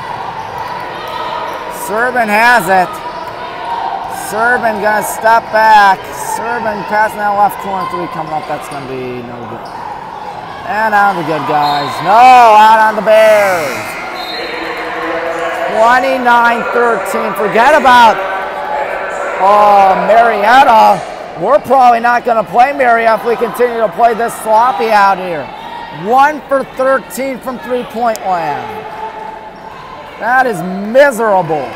Speaker 1: Serban has it. Serban gonna step back. Serban passing that left corner 3 coming up. That's gonna be no good. And out of the good guys. No, out on the Bears. 29-13. Forget about Marietta. We're probably not going to play Marietta if we continue to play this sloppy out here. 1 for 13 from three-point land. That is miserable.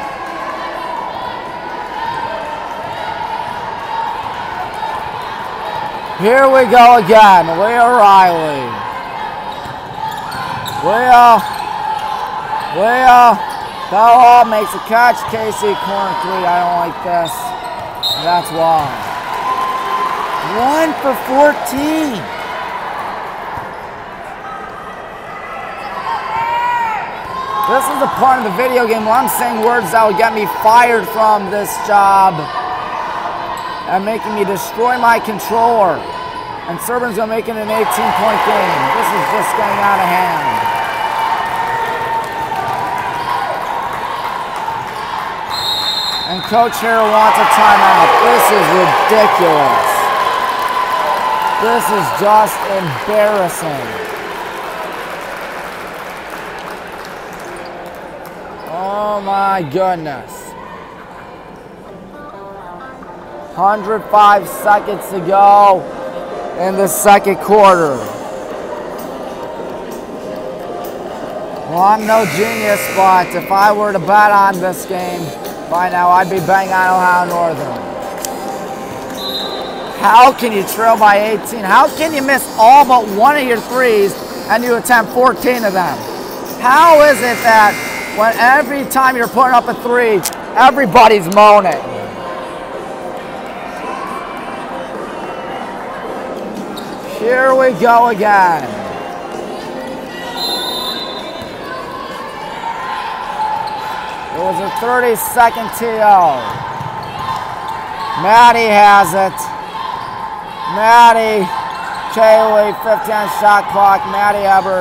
Speaker 1: Here we go again. Leah Riley. Leah. Bella makes a catch. Casey, corner 3. I don't like this. That's why. 1 for 14. This is the part of the video game where I'm saying words that would get me fired from this job and making me destroy my controller. And Serban's gonna make it an 18-point game. This is just getting out of hand. And Coach here wants a timeout. This is ridiculous. This is just embarrassing. Oh my goodness. 105 seconds to go in the second quarter. Well, I'm no genius, but if I were to bet on this game by now, I'd be betting on Ohio Northern. How can you trail by 18? How can you miss all but one of your threes and you attempt 14 of them? How is it that when every time you're putting up a 3, everybody's moaning? Here we go again. It was a 30-second TO. Maddie has it. Maddie, Kaylee, 15 shot clock. Maddie Ebert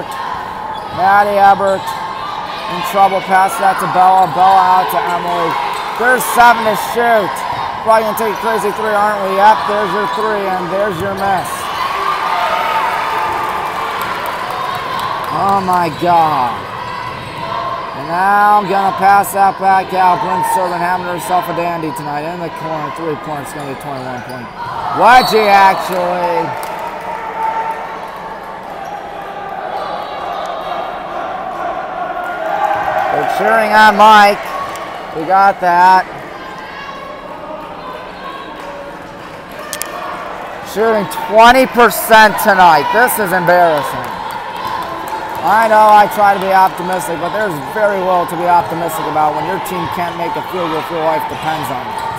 Speaker 1: in trouble. Pass that to Bella. Bella out to Emily. There's 7 to shoot. Probably gonna take a crazy 3, aren't we? Yep, there's your 3, and there's your miss. Oh my God. And now I'm gonna pass that back out. Bryn Serban having herself a dandy tonight. In the corner, 3 points, gonna be a 21-point. Wedgie, actually. They're cheering on Mike. We got that. Shooting 20% tonight. This is embarrassing. I know I try to be optimistic, but there's very little to be optimistic about when your team can't make a field goal if your life depends on it.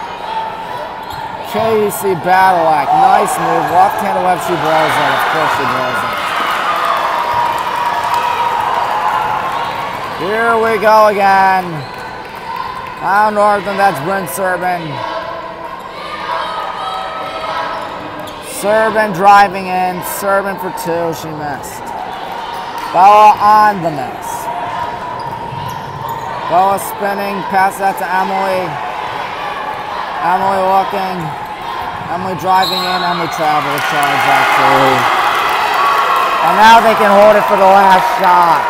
Speaker 1: Casey Badalak, nice move. Left-handed left, she blows it. Of course she blows it. Here we go again. Ohio Northern, that's Bryn Serban. Serban driving in. Serban for 2, she missed. Bella on the miss. Bella spinning, pass that to Emily. Emily looking. Emily driving in, Emily travel charge actually. And now they can hold it for the last shot.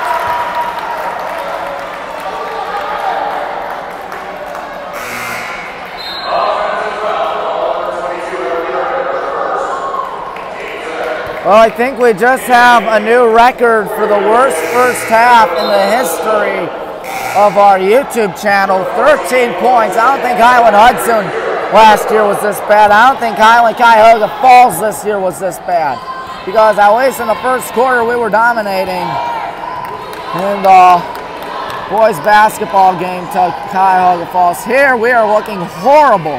Speaker 1: Well, I think we just have a new record for the worst first half in the history of our YouTube channel. 13 points. I don't think Highland Hudson last year was this bad. I don't think Highland Cuyahoga Falls this year was this bad. Because at least in the first quarter we were dominating in the boys basketball game to Cuyahoga Falls. Here we are looking horrible.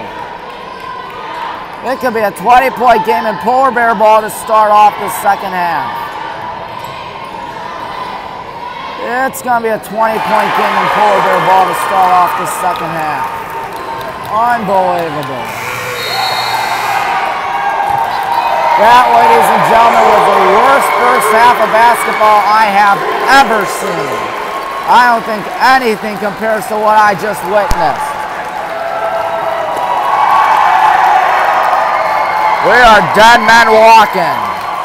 Speaker 1: It could be a 20-point game in Polar Bear ball to start off the second half. It's going to be a 20-point game in Polar Bear ball to start off the second half. Unbelievable. That, ladies and gentlemen, was the worst first half of basketball I have ever seen. I don't think anything compares to what I just witnessed. We are dead men walking.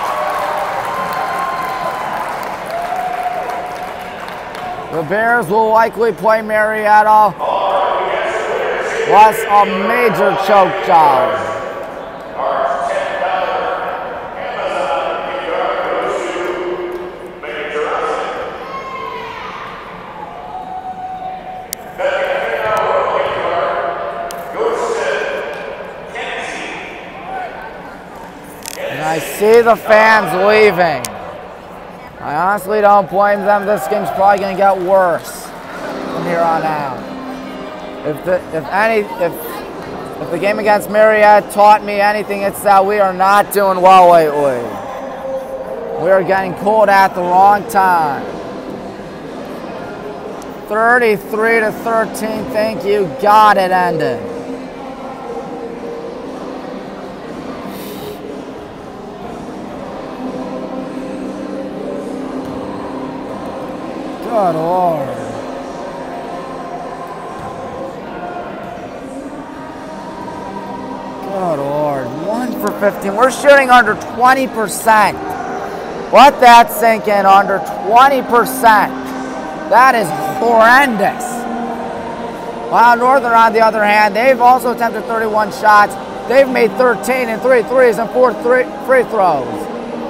Speaker 1: The Bears will likely play Marietta. Was a major choke job. I see the fans leaving. I honestly don't blame them. This game's probably going to get worse from here on out. If the game against Marietta taught me anything, it's that we are not doing well lately. We are getting cold at the wrong time. 33-13. Thank you, God, it ended. Good Lord. Good Lord. 1 for 15. We're shooting under 20%. Let that sink in. Under 20%. That is horrendous. While Northern, on the other hand, they've also attempted 31 shots. They've made 13 and 3 threes and 4 free throws.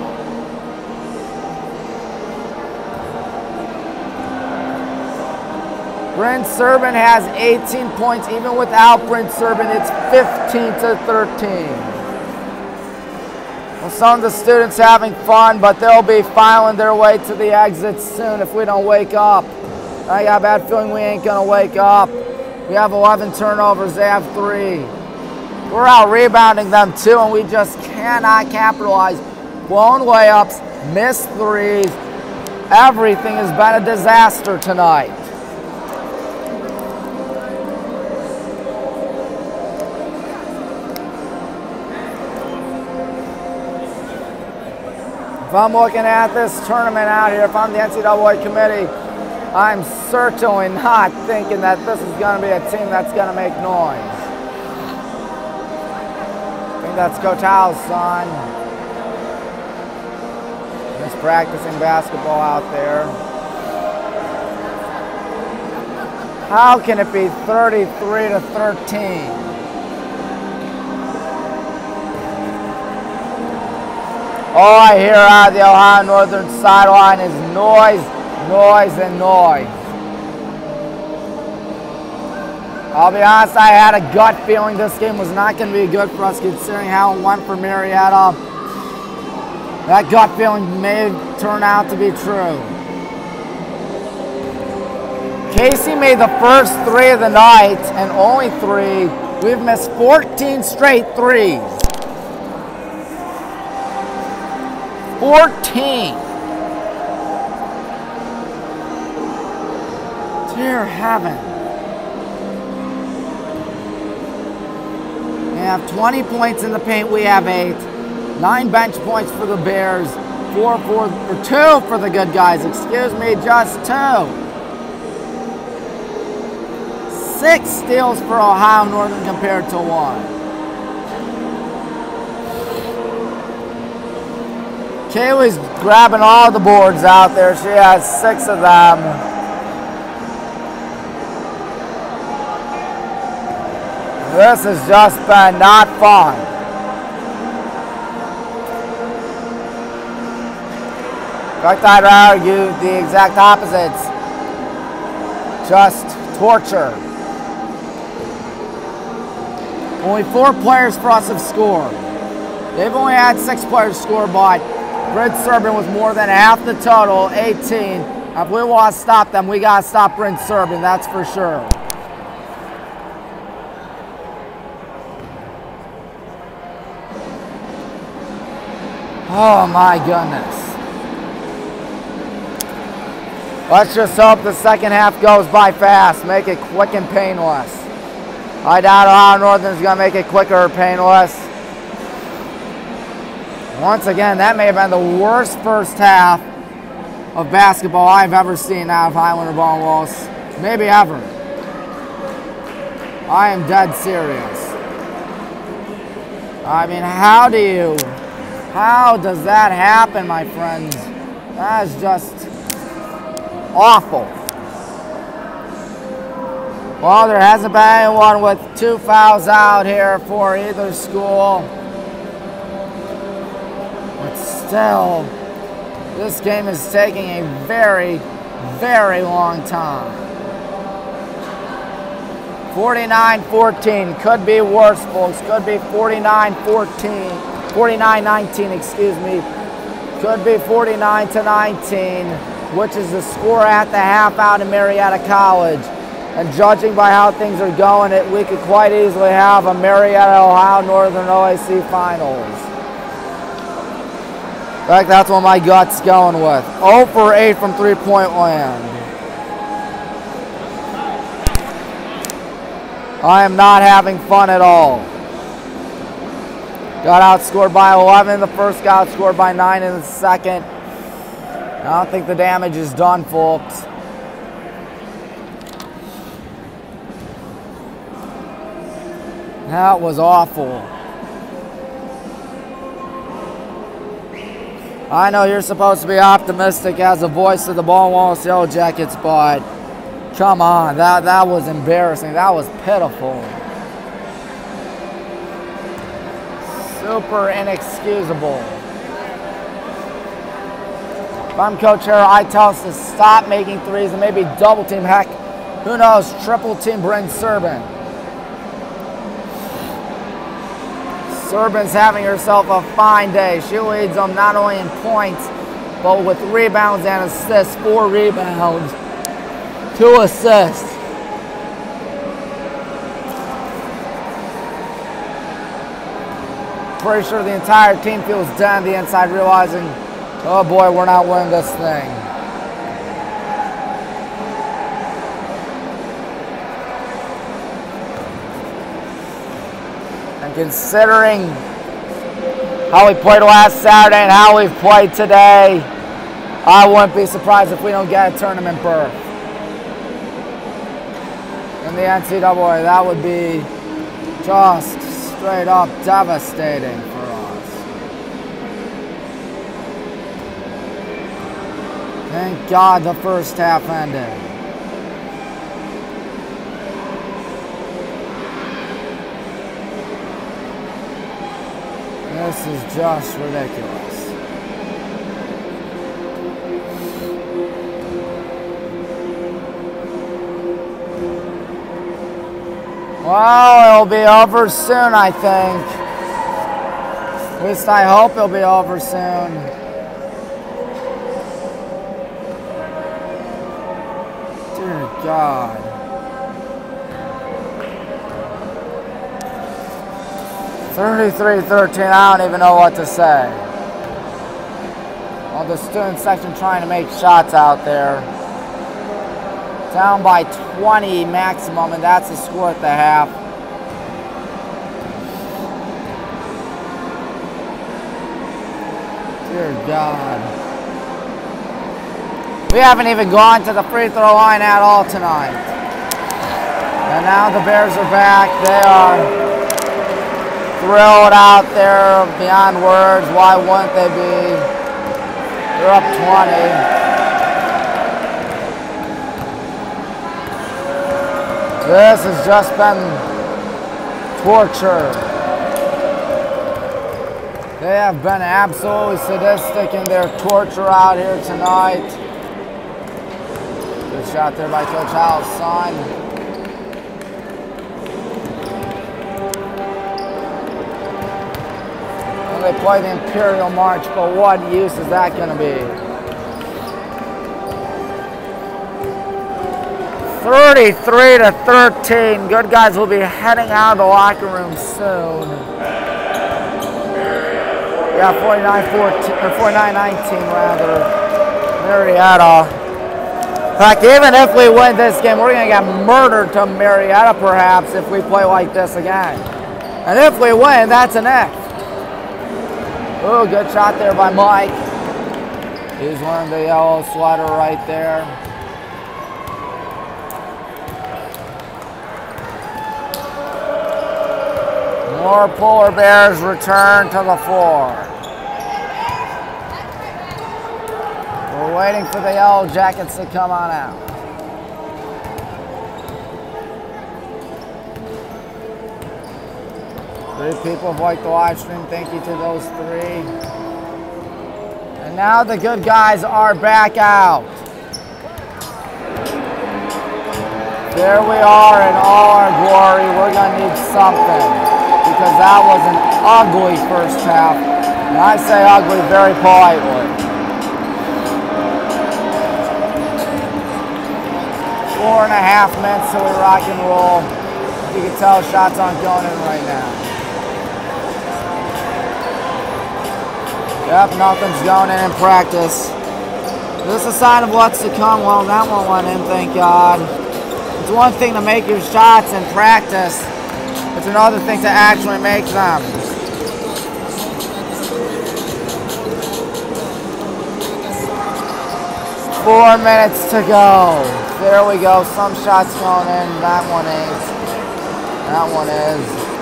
Speaker 1: Bryn Serban has 18 points. Even without Bryn Serban, it's 15-13. Well, some of the students having fun, but they'll be filing their way to the exits soon if we don't wake up. I got a bad feeling we ain't going to wake up. We have 11 turnovers. They have 3. We're out rebounding them too, and we just cannot capitalize. Blown layups, missed threes. Everything has been a disaster tonight. If I'm looking at this tournament out here, if I'm the NCAA committee, I'm certainly not thinking that this is going to be a team that's going to make noise. I think that's Coach Howe's son. He's practicing basketball out there. How can it be 33-13? All I hear out of the Ohio Northern sideline is noise, noise, and noise. I'll be honest, I had a gut feeling this game was not going to be good for us considering how it went for Marietta. That gut feeling may turn out to be true. Casey made the first 3 of the night and only 3. We've missed 14 straight threes. 14. Dear heaven. We have 20 points in the paint. We have 8. 9 bench points for the Bears. 2 for the good guys. Excuse me, just 2. 6 steals for Ohio Northern compared to 1. Kaylee's grabbing all the boards out there. She has 6 of them. This has just been not fun. In fact, I'd argue the exact opposites. Just torture. Only 4 players for us have scored. They've only had 6 players score, but Bryn Serbin was more than half the total, 18. If we want to stop them, we got to stop Bryn Serbin, that's for sure. Oh my goodness. Let's just hope the second half goes by fast. Make it quick and painless. I doubt Ohio Northern's going to make it quicker or painless. Once again, that may have been the worst first half of basketball I've ever seen out of Highlander Ball Walls. Maybe ever. I am dead serious. I mean, how does that happen, my friends? That is just awful. Well, there hasn't been anyone with 2 fouls out here for either school. But still, this game is taking a very, very long time. 49-14. Could be worse, folks. Could be 49-14. 49-19, excuse me. Could be 49-19, which is the score at the half out in Marietta College. And judging by how things are going, we could quite easily have a Marietta, Ohio Northern OAC Finals. In fact, that's what my gut's going with. 0 for 8 from three-point land. I am not having fun at all. Got outscored by 11 in the first, got outscored by 9 in the second. I don't think the damage is done, folks. That was awful. I know you're supposed to be optimistic as a voice of the Ball Wallace Yellow Jackets, but come on, that was embarrassing. That was pitiful. Super inexcusable. If I'm Coach Harrell, I tell us to stop making threes and maybe double team, heck, who knows, triple team Bryn Serbin. Serbin's having herself a fine day. She leads them not only in points, but with rebounds and assists. 4 rebounds, 2 assists. Pretty sure the entire team feels dead on the inside, realizing, oh boy, we're not winning this thing. And considering how we played last Saturday and how we've played today, I wouldn't be surprised if we don't get a tournament berth in the NCAA. That would be just straight up devastating for us. Thank God the first half ended. This is just ridiculous. Well, it'll be over soon, I think. At least I hope it'll be over soon. Dear God. (33-13), I don't even know what to say. Well, the student section trying to make shots out there. Down by 20 maximum, and that's the score at the half. Dear God. We haven't even gone to the free throw line at all tonight. And now the Bears are back. They are thrilled out there beyond words. Why wouldn't they be? They're up 20. This has just been torture. They have been absolutely sadistic in their torture out here tonight. Good shot there by Coach Hal's son. And they play the Imperial March, but what use is that going to be? 33-13. Good guys will be heading out of the locker room soon. Yeah, 49-19 rather. Marietta. In fact, even if we win this game, we're going to get murdered to Marietta perhaps if we play like this again. And if we win, that's an F. Oh, good shot there by Mike. He's wearing the yellow sweater right there. More Polar Bears return to the floor. We're waiting for the Yellow Jackets to come on out. Three people have liked the live stream. Thank you to those three. And now the good guys are back out. There we are in all our glory. We're going to need something, because that was an ugly first half. And I say ugly very politely. 4.5 minutes till we rock and roll. You can tell shots aren't going in right now. Yep, nothing's going in practice. Is this a sign of what's to come? Well, that one went in, thank God. It's one thing to make your shots in practice. It's another thing to actually make them. Four minutes to go. There we go. Some shots going in. That one ain't. That one is.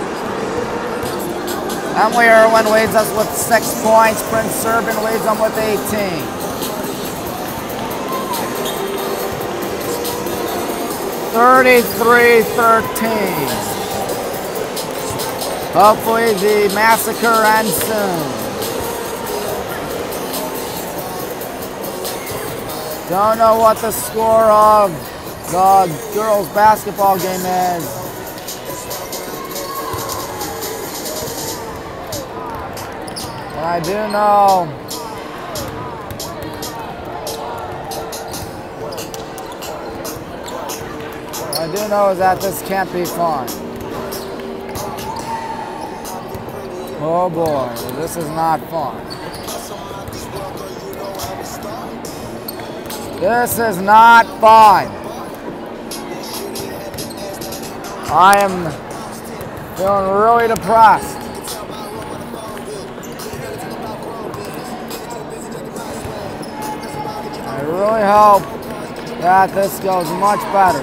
Speaker 1: Emily Irwin leads us with 6 points. Prince Serban leads them with 18. (33-13). Hopefully the massacre ends soon. Don't know what the score of the girls' basketball game is. But I do know is that this can't be fun. Oh boy, this is not fun. This is not fun. I am feeling really depressed. I really hope that this goes much better.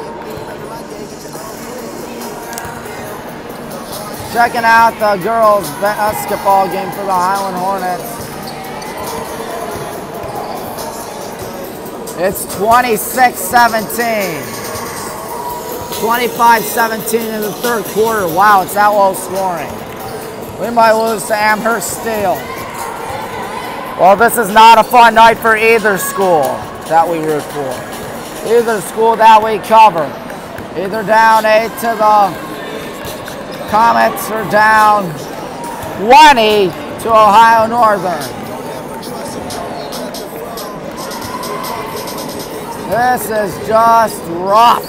Speaker 1: Checking out the girls' basketball game for the Highland Hornets. It's 26-17. 25-17 in the third quarter. Wow, it's that low scoring. We might lose to Amherst Steel. Well, this is not a fun night for either school that we root for. Either school that we cover. Either down 8 to the Comets or down 20 to Ohio Northern. This is just rough.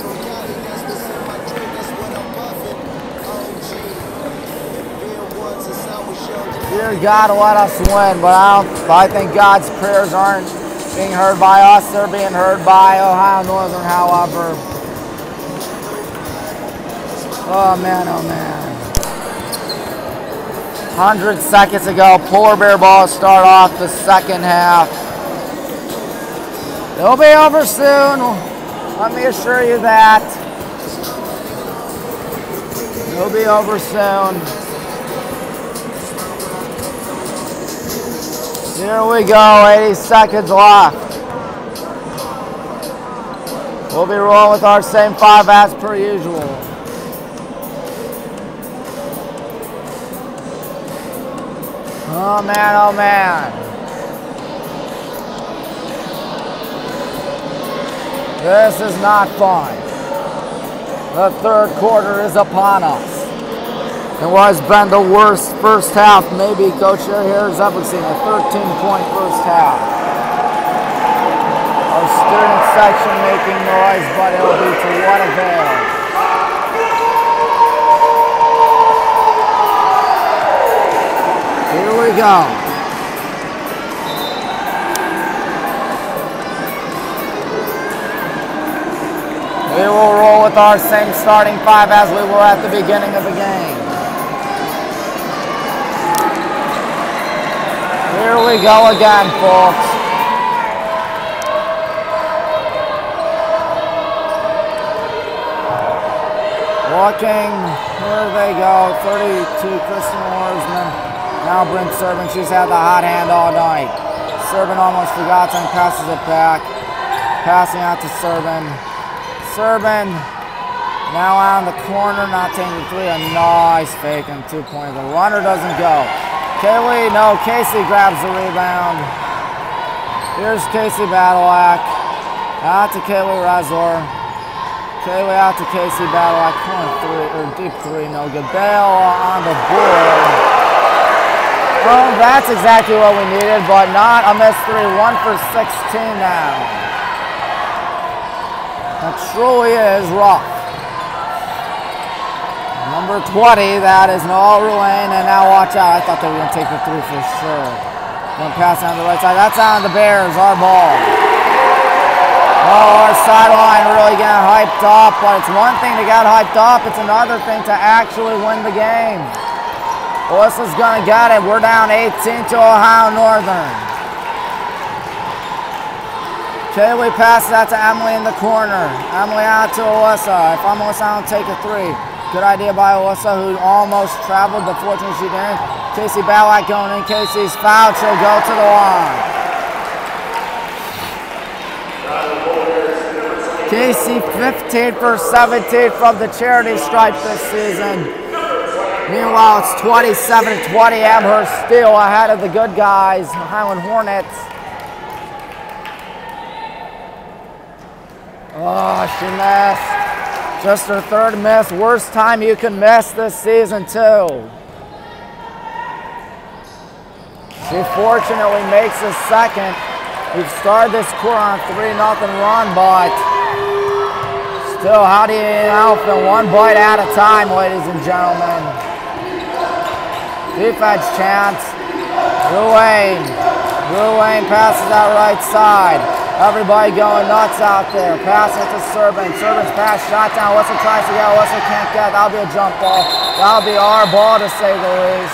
Speaker 1: Dear God, let us win, but I think God's prayers aren't being heard by us. They're being heard by Ohio Northern, however. Oh man, oh man. 100 seconds ago, Polar Bear ball start off the second half. It'll be over soon. Let me assure you that. It'll be over soon. Here we go, 80 seconds left. We'll be rolling with our same 5 as per usual. Oh man, oh man. This is not fun. The third quarter is upon us. It was been the worst first half maybe Coach Here's ever seen. A 13-point first half. Our student section making noise, but it'll be to what avail. Here we go. We will roll with our same starting 5 as we were at the beginning of the game. Here we go again, folks. Walking, here they go, 32, Kristen Orsman. Now Brent Serban, she's had the hot hand all night. Serban almost forgot and passes it back. Passing out to Serban. Serban now on the corner, not taking the 3. A nice fake and 2-pointer. The runner doesn't go. Kaylee, no, Casey grabs the rebound. Here's Casey Badalak. Out to Kaylee Razor. Kaylee out to Casey Badalak. Corner 3, or deep 3, no good. Bale on the board. Well, that's exactly what we needed, but not a missed 3. 1 for 16 now. That truly is rough. Number 20, that is Noel Ruane, and now watch out. I thought they were going to take the 3 for sure. Going to pass down the right side. That's on the Bears, our ball. Oh, our sideline really getting hyped up, but it's one thing to get hyped up. It's another thing to actually win the game. Alyssa's going to get it. We're down 18 to Ohio Northern. Kaylee passes that to Emily in the corner. Emily out to Alyssa. If I'm Alyssa, I don't take a 3. Good idea by Alyssa, who almost traveled, but fortunately she didn't. Casey Badalak going in. Casey's fouled. She'll go to the line. Casey 15 for 17 from the charity stripe this season. Meanwhile, it's 27-20. Amherst still ahead of the good guys, Highland Hornets. Oh, she missed. Just her 3rd miss. Worst time you can miss this season, too. She fortunately makes a 2nd. We've started this quarter on a 3-0 run, but still, how do you outfit 1 bite at a time, ladies and gentlemen? Defense chance. Ruane. Ruane passes that right side. Everybody going nuts out there. Pass it to Serban. Serban's pass, shot down. Alyssa tries to get. Alyssa can't get. That'll be a jump ball. That'll be our ball, to say the least.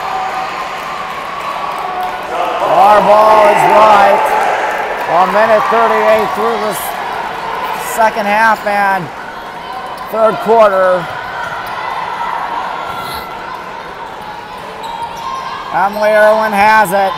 Speaker 1: Our ball is right. A minute 38 through the 2nd half and 3rd quarter. Emily Irwin has it.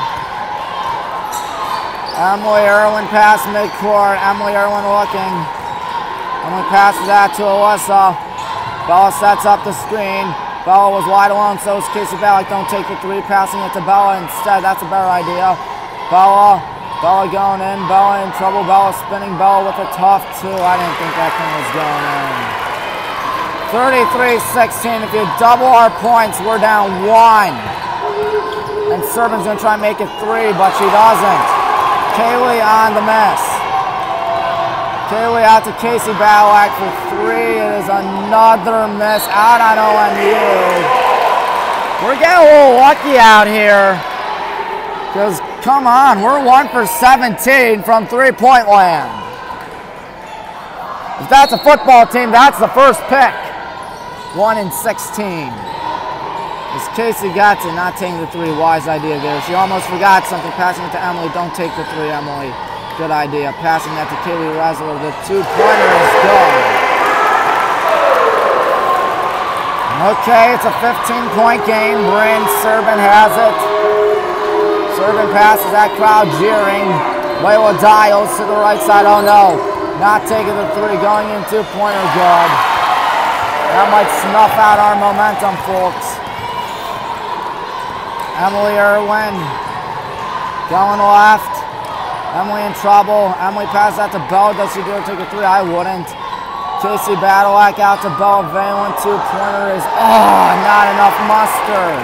Speaker 1: Emily Irwin pass midcourt. Emily Irwin looking. Emily passes that to Alyssa. Bella sets up the screen. Bella was wide alone, so is Casey Badalak. Don't take the 3. Passing it to Bella instead. That's a better idea. Bella going in. Bella in trouble. Bella spinning. Bella with a tough 2. I didn't think that thing was going in. 33-16. If you double our points, we're down 1. And Serban's going to try and make it 3, but she doesn't. Kaylee on the miss. Kaylee out to Casey Badalak for 3. It is another miss out on OMU. We're getting a little lucky out here. Because, come on, we're 1 for 17 from 3-point land. If that's a football team, that's the first pick. 1 in 16. As Casey got to not taking the 3, wise idea there. She almost forgot something, passing it to Emily. Don't take the 3, Emily. Good idea. Passing that to Kaylee Razzler. The 2-pointer is good. Okay, it's a 15-point game. Bryn Serban has it. So Serving passes, that crowd jeering. Wayward Dials to the right side. Oh no, not taking the three, going in two-pointer good. That might snuff out our momentum, folks. Emily Irwin going left. Emily in trouble. Emily passes that to Bell. Does she do it? Take a three? I wouldn't. Casey Badalak out to Bella Valen. Two-pointer is, not enough mustard.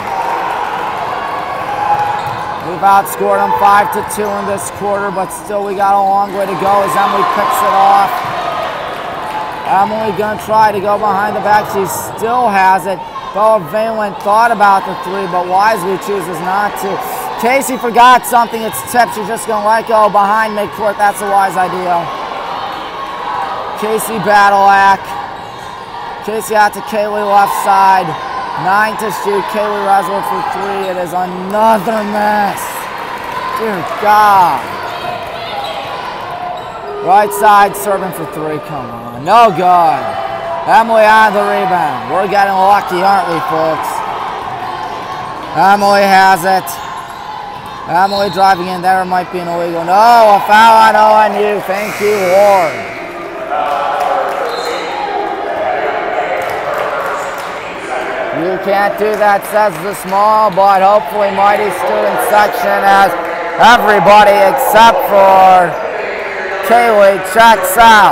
Speaker 1: We've outscored them 5-2 in this quarter, but still we got a long way to go as Emily picks it off. Emily gonna try to go behind the back. She still has it. Bella Valen thought about the three, but wisely chooses not to. Casey forgot something. It's tipped. She's just gonna let go behind midcourt. That's a wise idea. Casey Badalak. Casey out to Kaylee left side. 9 to shoot. Kaylee Resler for three. It is another miss. Dear God. Right side serving for three. Come on. No good. Emily on the rebound. We're getting lucky, aren't we, folks? Emily has it. Emily driving in. There might be an illegal. No, a foul on ONU. Thank you, Lord. You can't do that, says the small, but hopefully mighty student section as everybody except for Kaylee checks out.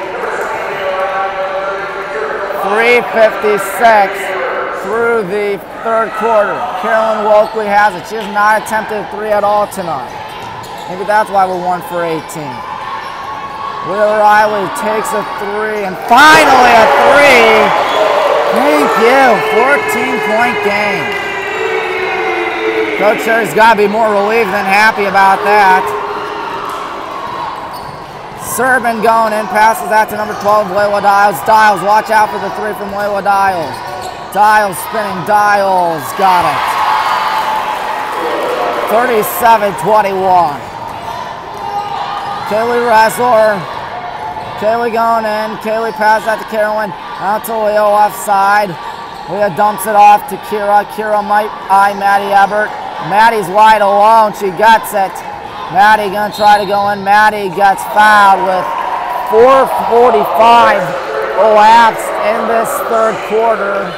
Speaker 1: 3:56 through the third quarter. Carolyn Wokley has it. She has not attempted a three at all tonight. Maybe that's why we're 1 for 18. Will Riley takes a three, and finally a three. Thank you. 14-point game. Coach Sherry's got to be more relieved than happy about that. Serving going in, passes that to number 12, Layla Dials. Dials, watch out for the three from Layla Dials. Dials spinning, Dials got it. 37-21. Kaylee Resler. Kaylee going in. Kaylee passes that to Carolyn. Out to Leo left side. Leah dumps it off to Kira. Kira might eye Maddie Ebert. Maddie's wide alone. She gets it. Maddie gonna try to go in. Maddie gets fouled with 4:45 elapsed in this third quarter.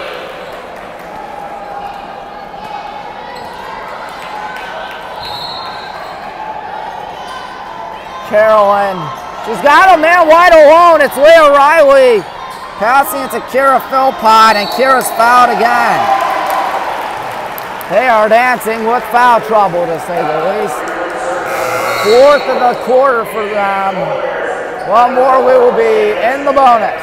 Speaker 1: Carolyn. She's got a man wide alone. It's Leah Riley. Passing it to Kira Philpott, and Kira's fouled again. They are dancing with foul trouble, to say the least. Fourth of the quarter for them. One more, we will be in the bonus.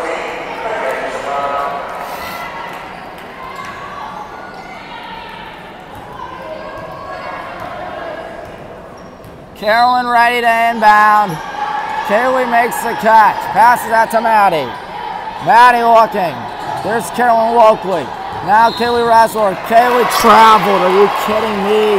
Speaker 1: Carolyn ready to inbound. Kaylee makes the catch. Passes that to Maddie. Maddie looking. There's Carolyn Wokley. Now Kaylee Resler. Kaylee traveled. Are you kidding me?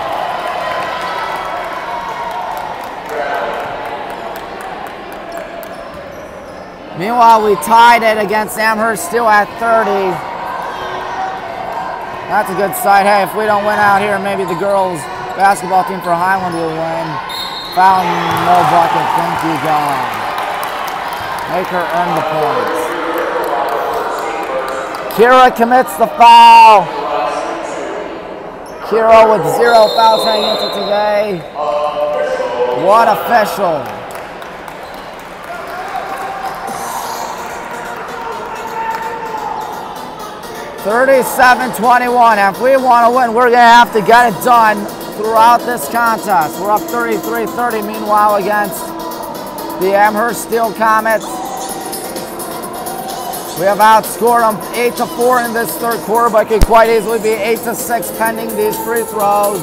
Speaker 1: Meanwhile, we tied it against Amherst, still at 30. That's a good sight. Hey, if we don't win out here, maybe the girls basketball team for Highland will win. Foul, no bucket. Thank you, God. Make her earn the points. Kira commits the foul. Kira with 0 fouls heading into today. What official. (37-21). If we want to win, we're going to have to get it done throughout this contest. We're up 33-30 meanwhile against the Amherst Steel Comets. We have outscored them 8-4 in this third quarter, but could quite easily be 8-6 pending these free throws.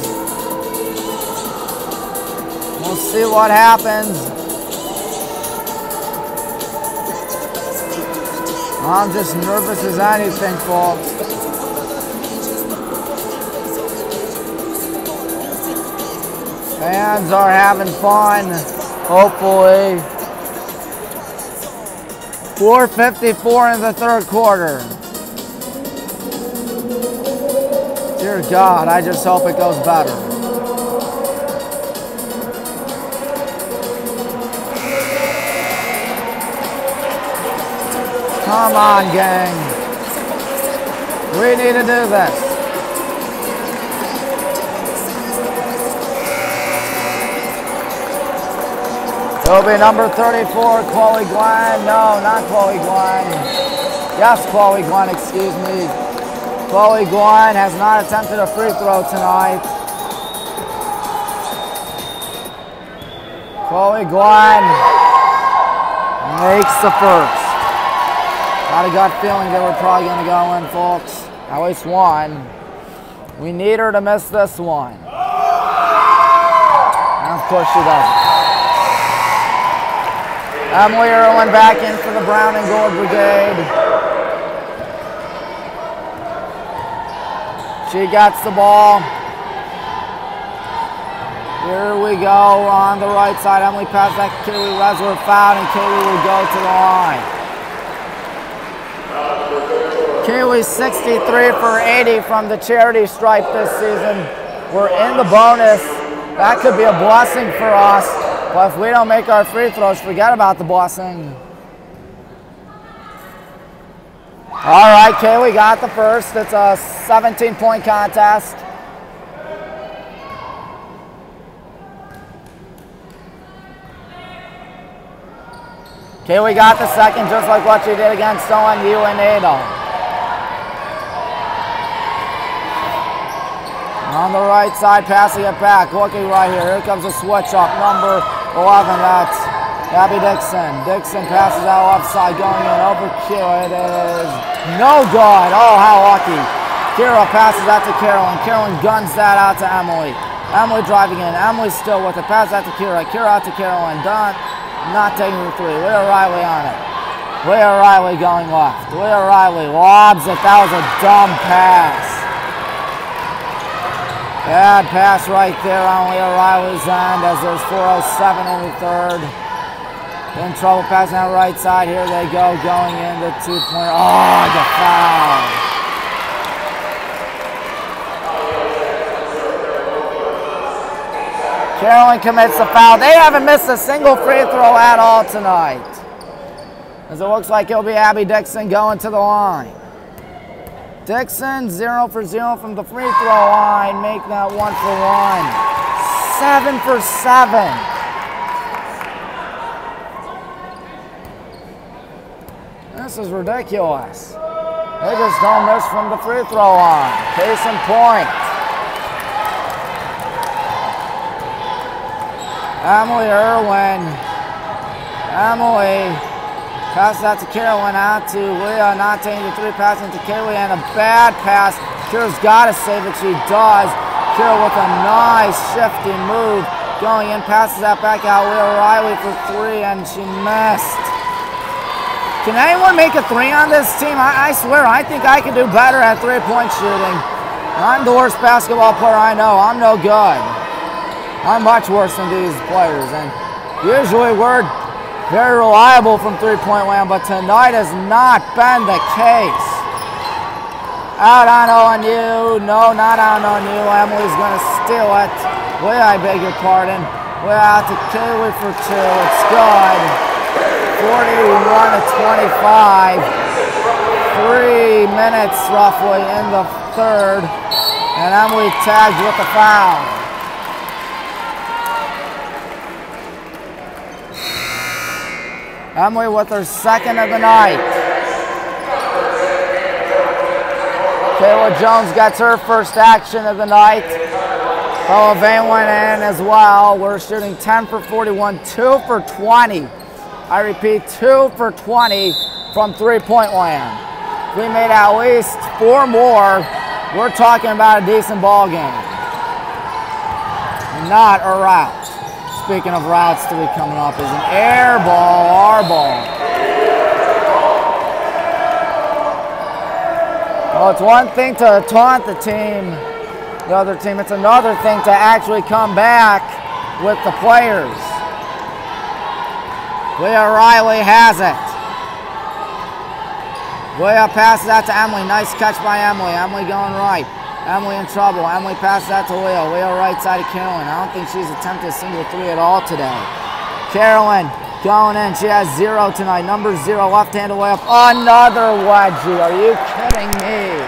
Speaker 1: We'll see what happens. I'm just nervous as anything, folks. Fans are having fun, hopefully. 4:54 in the third quarter. Dear God, I just hope it goes better. Come on, gang. We need to do this. It'll be number 34, Chloe Glenn. No, not Chloe Glenn. Yes, Chloe Glenn, excuse me. Chloe Glenn has not attempted a free throw tonight. Chloe Glenn makes the first. Got a gut feeling they were probably going to go in, folks. At least one. We need her to miss this one. And of course she doesn't. Emily Irwin back in for the Brown and Gold Brigade. She gets the ball. Here we go on the right side. Emily passes that to Kaylee Resler, fouled, and Kaylee will go to the line. Kaylee 63 for 80 from the charity stripe this season. We're in the bonus. That could be a blessing for us. But if we don't make our free throws, forget about the blessing. All right, Kaylee got the first. It's a 17-point contest. Kaylee got the second, just like what she did against ONU and NATO. On the right side, passing it back, looking right here. Here comes a switch up, number 11, that's Abby Dixon. Dixon passes out left side, going in over Kira. It is no good. Oh, how lucky. Kira passes that to Carolyn. Carolyn guns that out to Emily. Emily driving in. Emily still with it. Pass that to Kira. Kira out to Carolyn. Done. Not taking the three. Leah Riley on it. Leah Riley going left. Leah Riley lobs it. That was a dumb pass. Bad pass right there on Leah Riley's end as there's 4:07 in the third. In trouble passing that right side. Here they go, going in the two-pointer. Oh, the foul. Carolyn commits the foul. They haven't missed a single free throw at all tonight. As it looks like it'll be Abby Dixon going to the line. Dixon 0 for 0 from the free throw line, make that 1 for 1. 7 for 7. This is ridiculous. They just don't miss from the free throw line. Case in point. Emily Irwin. Emily. Pass that to Carolyn, out to Leah, not taking the three, passing to Kaylee, and a bad pass. Kira's got to save it, she does. Kira with a nice shifty move, going in, passes that back out. Leah Riley for three, and she missed. Can anyone make a three on this team? I swear, I think I could do better at three-point shooting. I'm the worst basketball player I know. I'm no good. I'm much worse than these players, and usually we're very reliable from three-point land, but tonight has not been the case. Out on ONU. No, not on ONU. Emily's going to steal it. I beg your pardon. We're out to Kaylee for two. It's good. 41-25. 3 minutes roughly in the third. And Emily tagged with the foul. Emily with her second of the night. Kayla Jones gets her first action of the night. Bella Vane went in as well. We're shooting 10 for 41, 2 for 20. I repeat, 2 for 20 from three-point land. If we made at least 4 more, we're talking about a decent ball game. Not a rout. Speaking of routes to be coming up, is an air ball, our ball. Well, it's one thing to taunt the other team. It's another thing to actually come back with the players. Leah Riley has it. Leah passes that to Emily. Nice catch by Emily. Emily going right. Emily in trouble. Emily passes that to Leah. Leah right side of Carolyn. I don't think she's attempted a single three at all today. Carolyn Going in. She has 0 tonight. Number 0, left-handed layup. Another wedgie. Are you kidding me?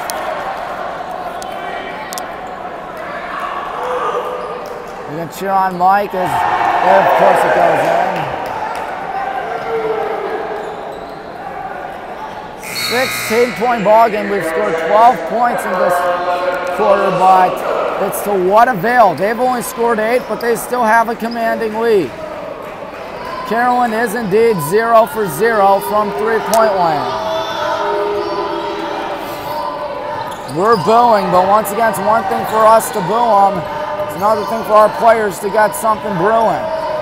Speaker 1: You can cheer on Mike as, of course, it goes in. 16-point ball game. We've scored 12 points in this quarter, but it's to what avail? They've only scored 8, but they still have a commanding lead. Carolyn is indeed 0 for 0 from three-point land. We're booing, but once again, it's one thing for us to boo them. It's another thing for our players to get something brewing.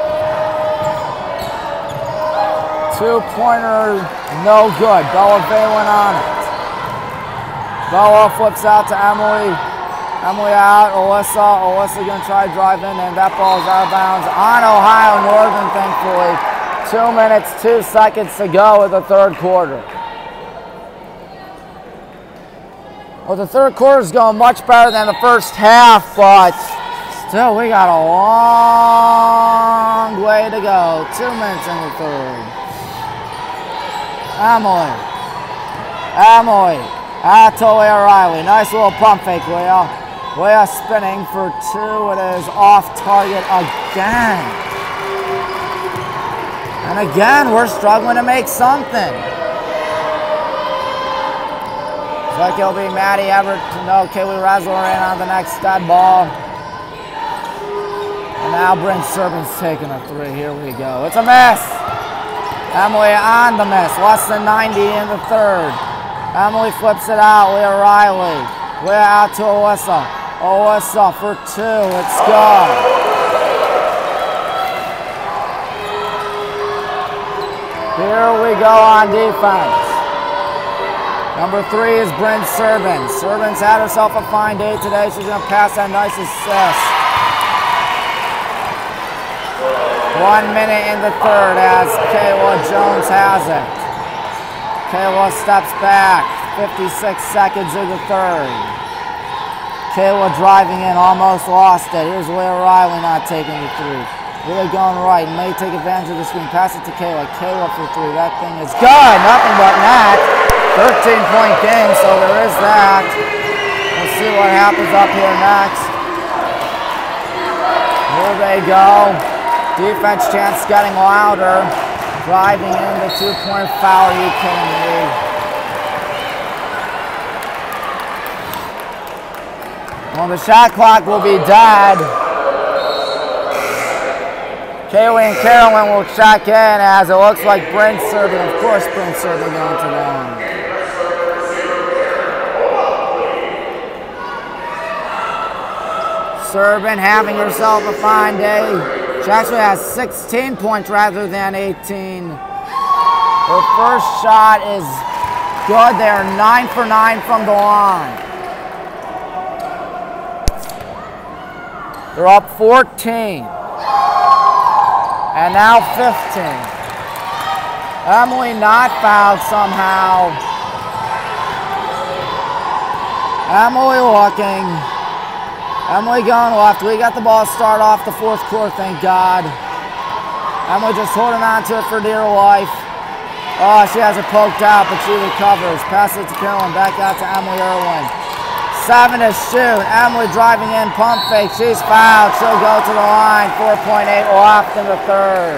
Speaker 1: Two-pointer, no good. Bella Valen on it. Bella flips out to Emily. Emily out, Alyssa. Alyssa gonna try to drive in, and that ball is out of bounds on Ohio Northern, thankfully. 2 minutes, 2 seconds to go in the third quarter. Well, the third quarter is going much better than the first half, but still, we got a long way to go. 2 minutes in the third. Emily. To Leah Riley. Nice little pump fake, Leah. Leah spinning for 2. It is off target again. And again, we're struggling to make something. Looks like it'll be Maddie Everett. No, Kaylee Razzler in on the next dead ball. And now Bryn Serban's taking a 3. Here we go. It's a miss. Emily on the miss. Less than 90 in the third. Emily flips it out. Leah Riley. Leah out to Alyssa. Alyssa for 2. It's good. Here we go on defense. Number 3 is Bryn Serban. Serban's had herself a fine day today. She's going to pass that nice assist. 1 minute in the third as Kayla Jones has it. Kayla steps back. 56 seconds in the third. Kayla driving in, almost lost it. Here's Leah Riley not taking the 3. Leah going right, may take advantage of the screen. Pass it to Kayla. Kayla for 3. That thing is good. Nothing but net. 13-point game, so there is that. We'll see what happens up here next. Here they go. Defense chance getting louder. Driving in the 2-point foul. Are you kidding me? Well, the shot clock will be dead. Kaylee and Carolyn will check in as it looks like Bryn Serban. Of course, Bryn Serban going to them. Serban having herself a fine day. She actually has 16 points rather than 18. Her first shot is good. They are 9 for 9 from the line. They're up 14. And now 15. Emily not fouled somehow. Emily looking. Emily going left. We got the ball start off the fourth quarter, thank God. Emily just holding on to it for dear life. Oh, she has it poked out, but she recovers. Pass it to Carolyn, back out to Emily Irwin. 7 to shoot. Emily driving in, pump fake. She's fouled. She'll go to the line. 4.8 left in the third.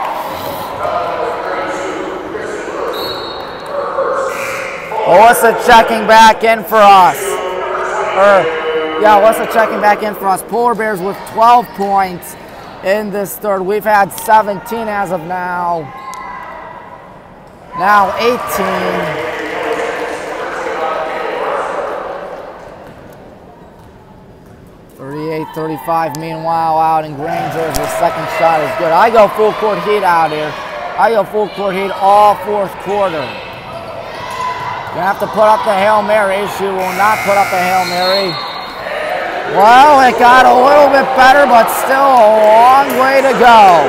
Speaker 1: Alyssa checking back in for us. Alyssa checking back in for us. Polar Bears with 12 points in this third. We've had 17 as of now. Now 18. 38-35, meanwhile, out in Granger, the second shot is good. I go full court heat out here. I go full court heat all fourth quarter. Gonna have to put up the Hail Mary. She will not put up a Hail Mary. Well, it got a little bit better, but still a long way to go.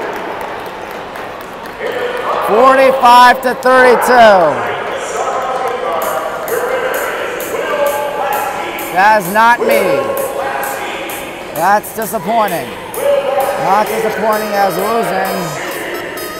Speaker 1: 45-32. That is not me. That's disappointing. Not disappointing as losing.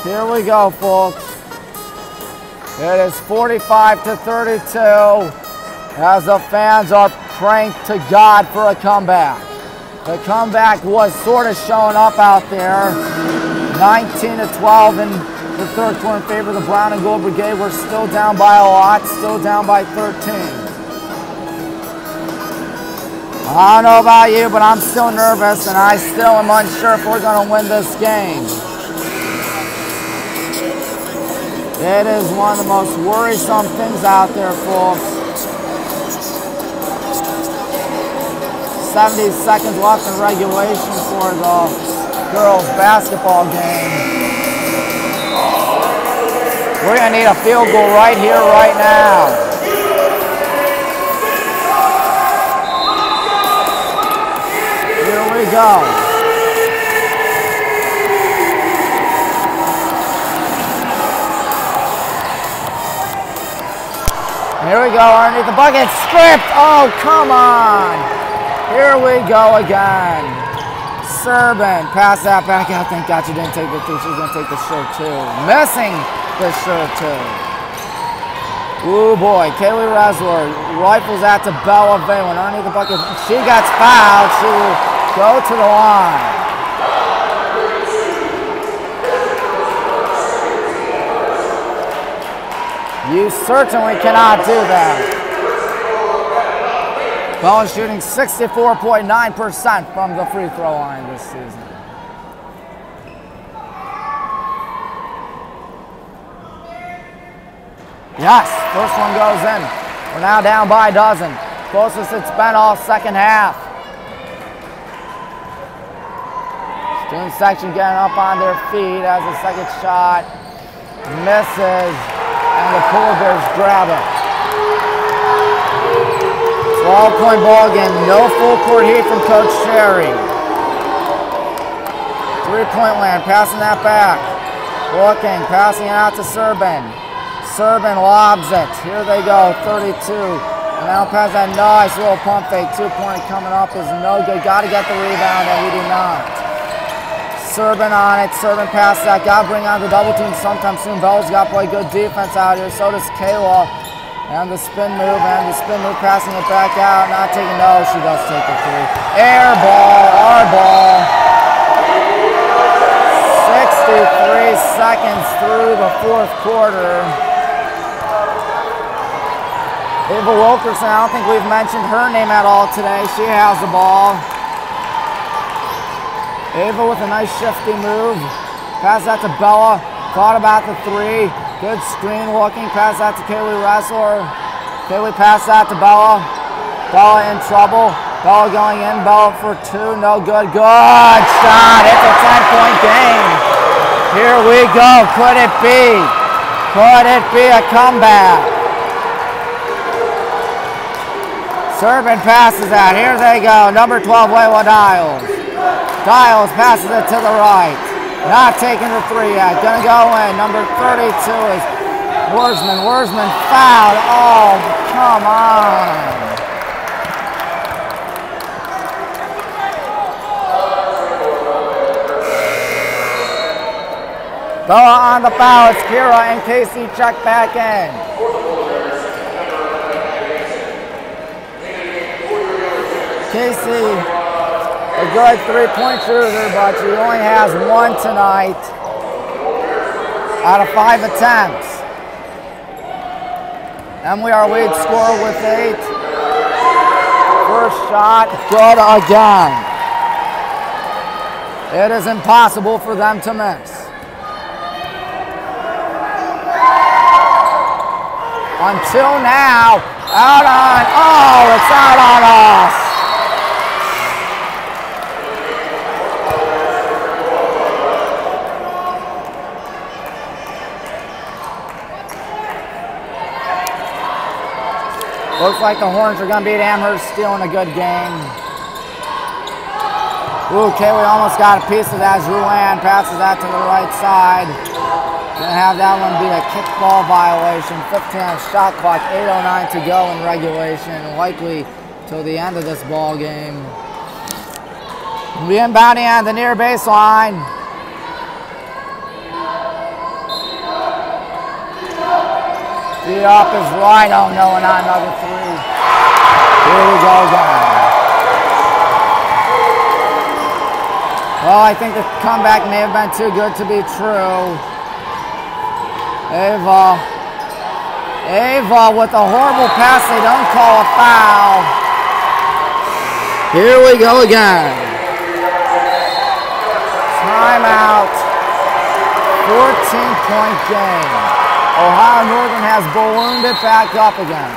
Speaker 1: Here we go, folks. It is 45-32 as the fans are praying to God for a comeback. The comeback was sort of showing up out there. 19-12 in the third quarter in favor of the Brown and Gold Brigade. We're still down by a lot, still down by 13. I don't know about you, but I'm still nervous and I still am unsure if we're going to win this game. It is one of the most worrisome things out there, folks. 70 seconds left in regulation for the girls' basketball game. We're going to need a field goal right here, right now. Here we go. Here we go, underneath the bucket, stripped. Oh, come on. Here we go again. Serban, pass that back out. Thank God she didn't take the three. She was going to take the shirt too. Missing the shirt too. Ooh boy, Kaylee Resler rifles that to Bella Valen underneath the bucket. She gets fouled. She will go to the line. You certainly cannot do that. Bella shooting 64.9% from the free throw line this season. Yes, first one goes in. We're now down by a dozen. Closest it's been all second half. Student section getting up on their feet as the second shot misses. And the Polar Bears grab it. 12-point ball game. No full court heat from Coach Sherry. Three-point land. Passing that back. Looking. Passing it out to Serban. Serban lobs it. Here they go. 32. And now pass that nice little pump fake. 2-point coming up is no good. Got to get the rebound, and we do not. Serban on it. Serban pass that. Got to bring on the double team sometime soon. Bella's got to play good defense out here. So does Kayla. And the spin move. And the spin move passing it back out. Not taking. No, she does take the three. Air ball. Our ball. 63 seconds through the fourth quarter. Ava Wilkerson. I don't think we've mentioned her name at all today. She has the ball. Ava with a nice shifty move. Pass that to Bella. Thought about the three. Good screen looking. Pass that to Kaylee Resler. Kaylee pass that to Bella. Bella in trouble. Bella going in. Bella for two. No good. Good shot. It's a 10-point game. Here we go. Could it be? Could it be a comeback? Serban passes that. Here they go. Number 12, Layla Dials. Dials passes it to the right. Not taking the three yet. Gonna go in. Number 32 is Wurzman. Wurzman fouled. Oh, come on. Bella on the foul. It's Kira and Casey check back in. Casey, a good three-point shooter, but she only has one tonight out of 5 attempts. Emily, our lead scorer with 8. First shot, good again. It is impossible for them to miss. Until now, out on, oh, it's out on us. Looks like the Horns are going to beat Amherst, stealing a good game. Ooh, Kaylee almost got a piece of that. Julianne passes that to the right side. Going to have that one be a kickball violation. 15 on shot clock, 8:09 to go in regulation. Likely till the end of this ball game. We'll be inbounding on the near baseline. The up is right. Oh no, and not another three. Here we go again. Well, I think the comeback may have been too good to be true. Ava with a horrible pass. They don't call a foul. Here we go again. Timeout. 14-point game. Ohio Northern has ballooned it back up again.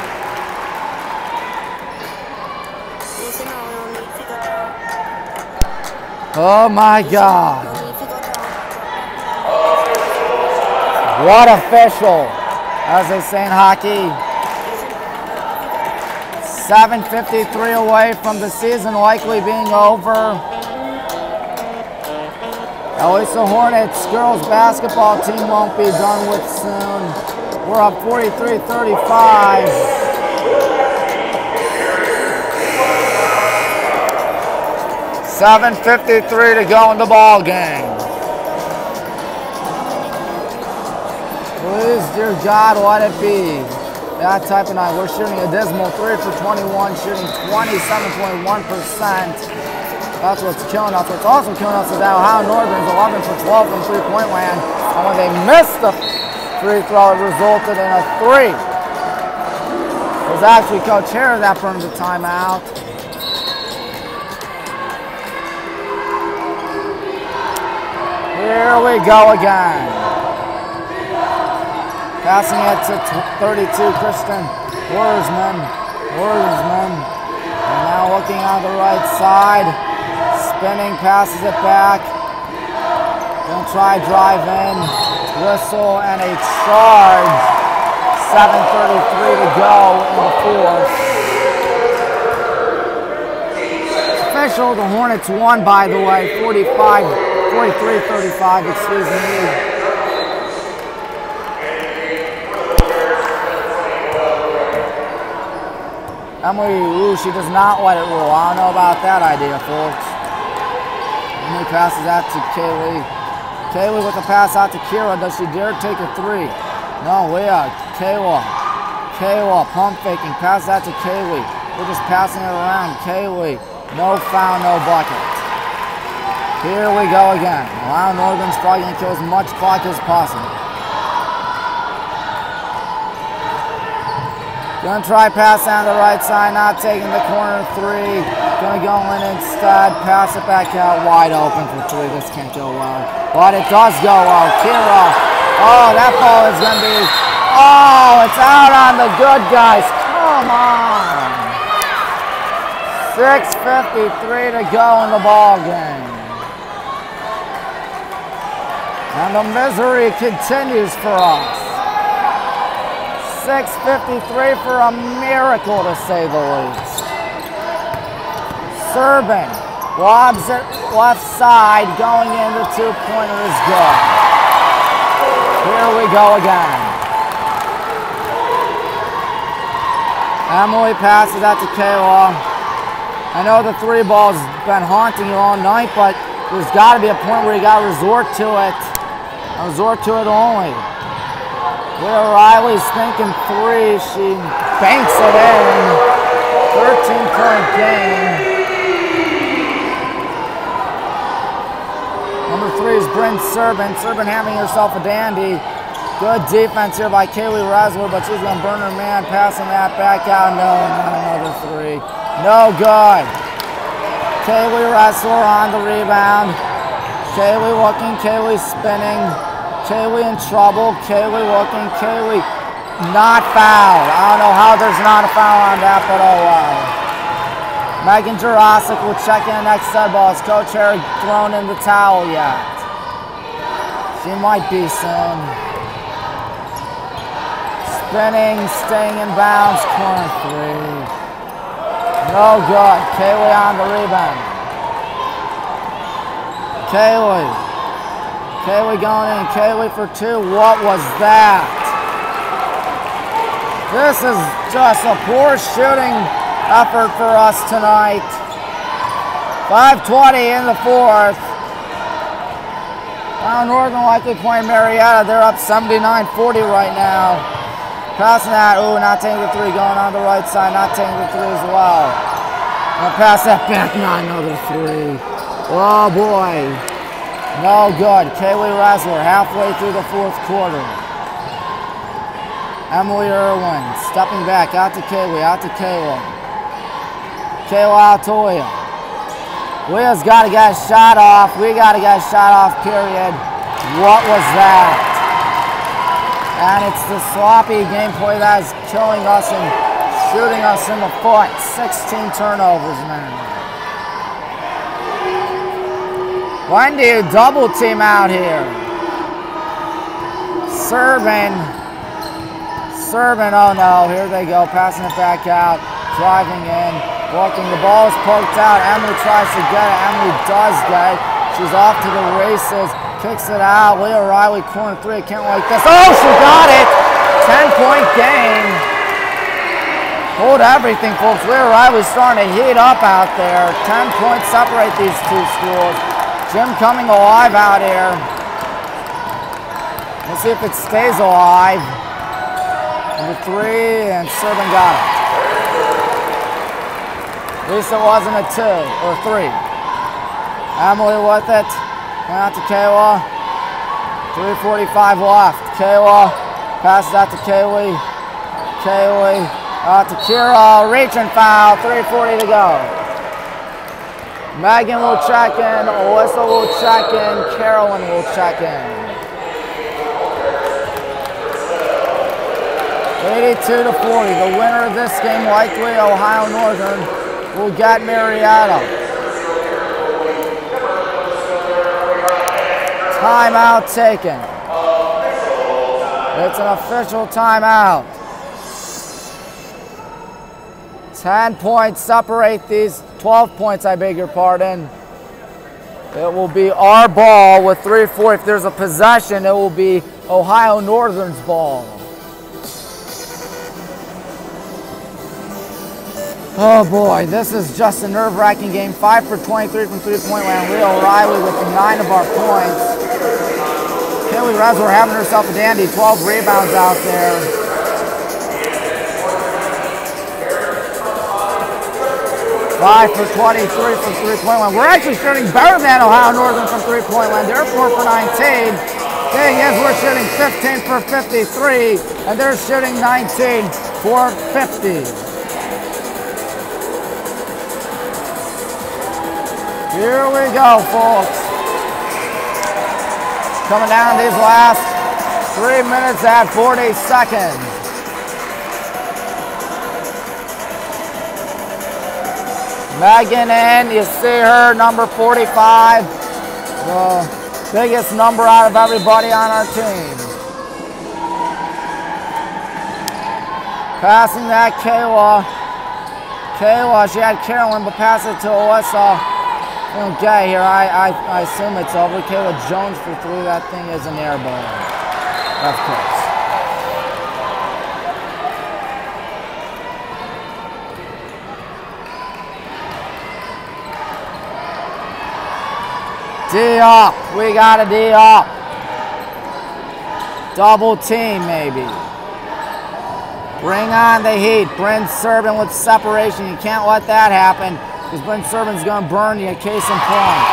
Speaker 1: Oh my God. What official, as they say in hockey. 7:53 away from the season likely being over. At least the Hornets girls basketball team won't be done with soon. We're up 43-35. $7:53 to go in the ball game. Please, dear God, let it be that type of night. We're shooting a dismal 3 for 21, shooting 27.1%. That's what's killing us. What's also killing us is that Ohio Northern's 11 for 12 from three-point land. And when they missed the free throw, it resulted in a 3. It was actually Coach Harris that burned the timeout. Here we go again. Passing it to 32, Kristen Wurzman. And now looking on the right side. Spinning, passes it back. Gonna try drive in. Whistle and a charge. 7:33 to go in the fourth. Official, the Hornets won, by the way, 43-35, excuse me. Emily, she does not let it roll. I don't know about that idea, folks. Emily passes that to Kaylee. Kaylee with a pass out to Kira. Does she dare take a three? No, Leah. Kayla, pump faking. Pass that to Kaylee. We're just passing it around. Kaylee. No foul, no bucket. Here we go again. Ohio Northern's probably going to kill as much clock as possible. Gonna try pass down the right side, not taking the corner three. Gonna go in instead, pass it back out wide open for three. This can't go well. But it does go well. Kira. Oh, that ball is gonna be, oh, it's out on the good guys. Come on. 6:53 to go in the ball game. And the misery continues for us. 6:53 for a miracle, to say the least. Serban lobs it left side, going in. The two-pointer is good. Here we go again. Emily passes that to Kayla. I know the three ball's been haunting you all night, but there's got to be a point where you got to resort to it. Resort to it only. Where Riley's thinking three, she banks it in. 13-point game. Number three is Bryn Serban. Serban having herself a dandy. Good defense here by Kaylee Resler, but she's going to burn her man, passing that back out. No, not another three. No good. Kaylee Resler on the rebound. Kaylee looking, Kaylee spinning. Kaylee in trouble. Kaylee looking. Kaylee not fouled. I don't know how there's not a foul on that, but oh well. Megan Jurasic will check in next set ball. Has Coach Harry thrown in the towel yet? She might be soon. Spinning, staying in bounds. Corner three. No good. Kaylee on the rebound. Kaylee going in. Kaylee for two. What was that? This is just a poor shooting effort for us tonight. 5:20 in the fourth. Ohio Northern likely playing Marietta. They're up 79-40 right now. Passing that. Ooh, not taking the three. Going on the right side. Not taking the three as well. And pass that back. Not another three. Oh, boy. No good. Kaylee Resler halfway through the fourth quarter. Emily Irwin stepping back. Out to Kaylee. Out to Kayla. Kayla out to Leah. Leah's got to get a shot off. We got to get a shot off, period. What was that? And it's the sloppy gameplay that is killing us and shooting us in the foot. 16 turnovers, man. When do you double team out here? Serving, oh no, here they go, passing it back out, driving in, walking, the ball is parked out, Emily tries to get it, Emily does get it, she's off to the races, kicks it out, Leah Riley, corner three, can't like this, oh, she got it, 10-point game. Hold everything, folks, Leah Riley's starting to heat up out there, 10 points separate these two schools. Jim coming alive out here. Let's see if it stays alive. Number three, and Servin got it. At least it wasn't a 2 or 3. Emily with it. Going out to Kayla. 3:45 left. Kayla passes out to Kaylee. Kaylee out to Kira. Reaching foul. 3:40 to go. Megan will check in, Alyssa will check in, Carolyn will check in. 82-40, the winner of this game, likely Ohio Northern, will get Marietta. Timeout taken. It's an official timeout. 10 points separate these, 12 points, I beg your pardon. It will be our ball with 3-4. If there's a possession, it will be Ohio Northern's ball. Oh boy, this is just a nerve-wracking game. 5 for 23 from three-point land. Leah O'Reilly with 9 of our points. Kaylee Resler having herself a dandy. 12 rebounds out there. 5 for 23 from three-point line. We're actually shooting better than Ohio Northern from three-point line. They're 4 for 19. Thing is, we're shooting 15 for 53, and they're shooting 19 for 50. Here we go, folks. Coming down these last 3 minutes at 40 seconds. Megan in, you see her, number 45, the biggest number out of everybody on our team. Passing that Kayla. Kayla, she had Carolyn, but pass it to Alyssa. We don't get here, I assume it's over. Kayla Jones for 3, that thing is an air ball. Of course. D up. We got a D up. Double team, maybe. Bring on the heat. Bryn Servin with separation. You can't let that happen because Bryn Servin's going to burn you. Case in point.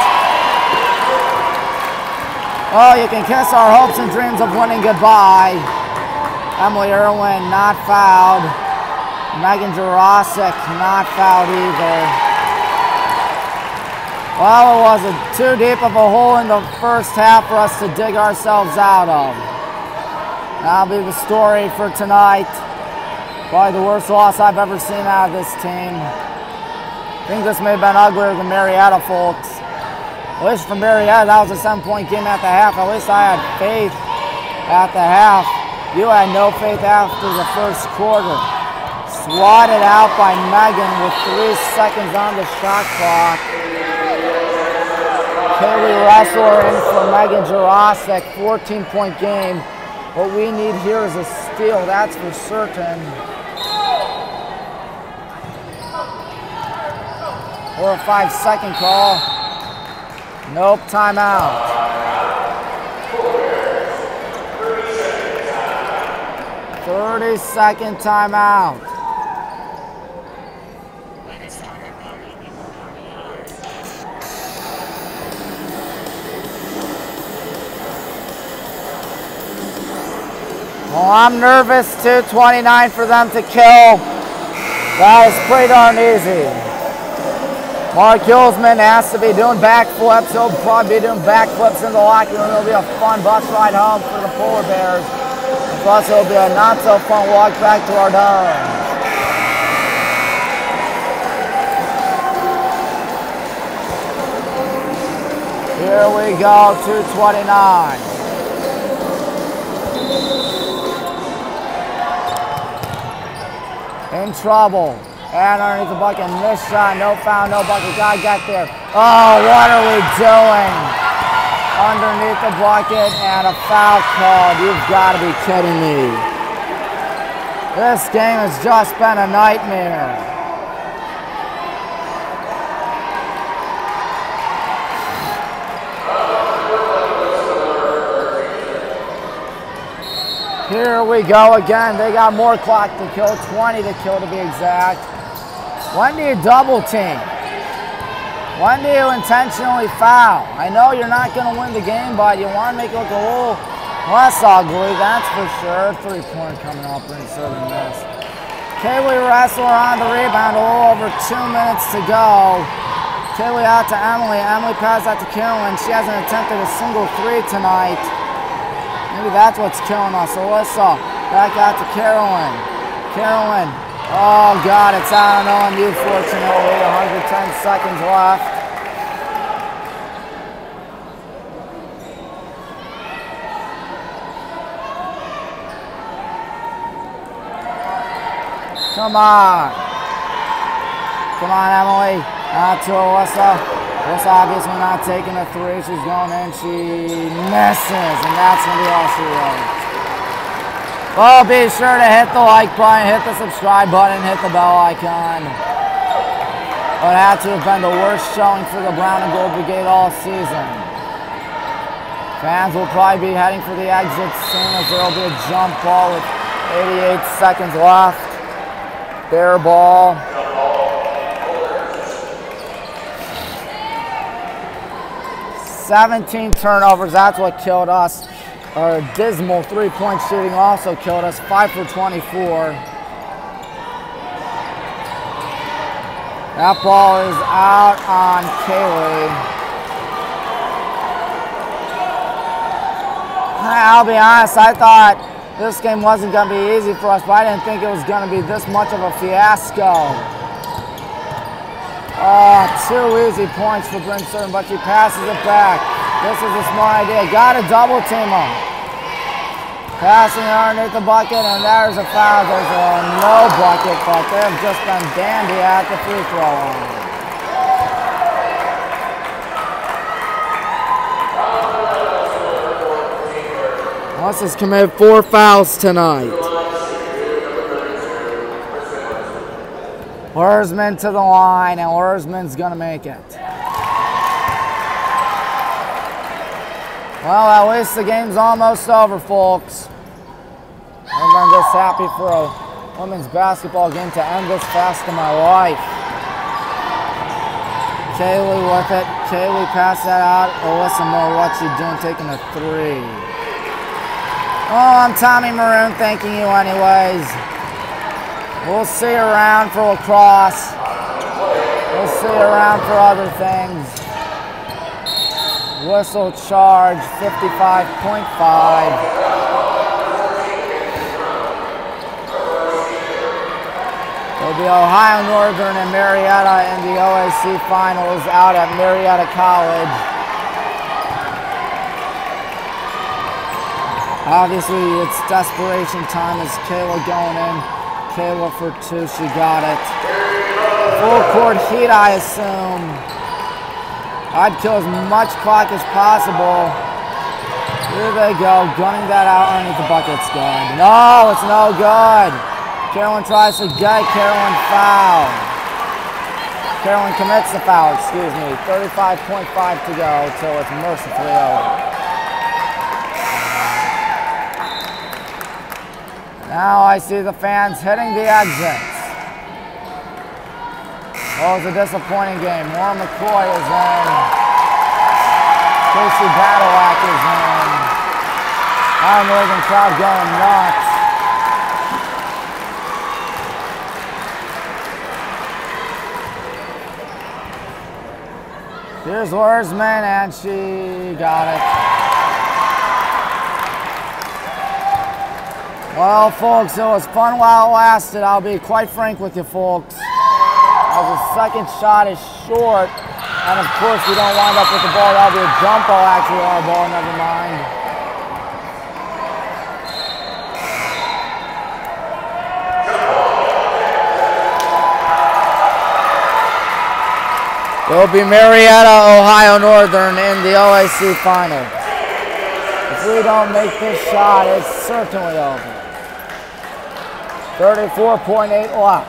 Speaker 1: Oh, you can kiss our hopes and dreams of winning goodbye. Emily Irwin not fouled. Megan Jurasic not fouled either. Well, it wasn't too deep of a hole in the first half for us to dig ourselves out of. That'll be the story for tonight. Probably the worst loss I've ever seen out of this team. I think this may have been uglier than Marietta, folks. At least for Marietta, that was a 7-point game at the half. At least I had faith at the half. You had no faith after the first quarter. Swatted out by Megan with 3 seconds on the shot clock. Kaylee Resler in for Megan Jurasic, 14-point game. What we need here is a steal, that's for certain. Or a 5-second call. Nope, timeout. 30-second timeout. Well, I'm nervous, 2:29 for them to kill. That is pretty darn easy. Mark Hulsman has to be doing backflips. He'll probably be doing backflips in the locker room. It'll be a fun bus ride home for the Polar Bears. Plus, it'll be a not so fun walk back to our dome. Here we go, 2:29. In trouble. And underneath the bucket, missed shot, no foul, no bucket. Gotta get there. Oh, what are we doing? Underneath the bucket and a foul called. You've got to be kidding me. This game has just been a nightmare. Here we go again. They got more clock to kill, 20 to kill to be exact. When do you double team? When do you intentionally foul? I know you're not going to win the game, but you want to make it look a little less ugly, that's for sure. 3-pointer coming off Bryn Southern miss. Kaylee Wrestler on the rebound, a little over 2 minutes to go. Kaylee out to Emily. Emily passes out to Carolyn. She hasn't attempted a single three tonight. Maybe that's what's killing us. Alyssa back out to Carolyn. Carolyn. Oh, God, it's out on OMU, fortunately. 110 seconds left. Come on. Come on, Emily. Out to Alyssa. Alyssa obviously not taking a three. She's going in. She misses, and that's going to be all she wrote. Well, be sure to hit the like button, hit the subscribe button, hit the bell icon. It had to have been the worst showing for the Brown and Gold Brigade all season. Fans will probably be heading for the exit soon as there will be a jump ball with 88 seconds left. Fair ball. $17 turnovers, that's what killed us. Our dismal three-point shooting also killed us, 5 for 24. That ball is out on Kaylee. I'll be honest, I thought this game wasn't going to be easy for us, but I didn't think it was going to be this much of a fiasco. Oh, 2 easy points for Bryn Southern, but she passes it back. This is a smart idea. Got to double team them. Passing underneath the bucket, and there's a foul. There's a no bucket, but they've just been dandy at the free throw line. Melissa's committed 4 fouls tonight. Wurzman to the line, and Wurzman's going to make it. Well, at least the game's almost over, folks. I've been this happy for a women's basketball game to end this fast in my life. Kaylee with it. Kaylee passed that out. Alyssa Moore, what's she doing, taking a three? Oh, I'm Tommy Maroon thanking you anyways. We'll see you around for lacrosse. We'll see you around for other things. Whistle charge, 55.5. It'll be Ohio Northern and Marietta in the OAC finals out at Marietta College. Obviously, it's desperation time as Kayla going in. Kayla for 2, she got it. Full court heat, I assume. I'd kill as much clock as possible. Here they go, gunning that out underneath the bucket. It's good. No, it's no good. Carolyn tries to get Carolyn foul. Carolyn commits the foul, excuse me. 35.5 to go till it's mercifully over. Now I see the fans hitting the exits. Oh, it's a disappointing game. Warren McCoy is in. Casey Badalak is in. Our Northern crowd going nuts. Here's Wurzman, and she got it. Well, folks, it was fun while it lasted. I'll be quite frank with you, folks. As the second shot is short, and of course we don't wind up with the ball. That'll be a jump ball, actually, our ball, never mind. It will be Marietta, Ohio Northern in the OAC final. If we don't make this shot, it's certainly over. 34.8 left.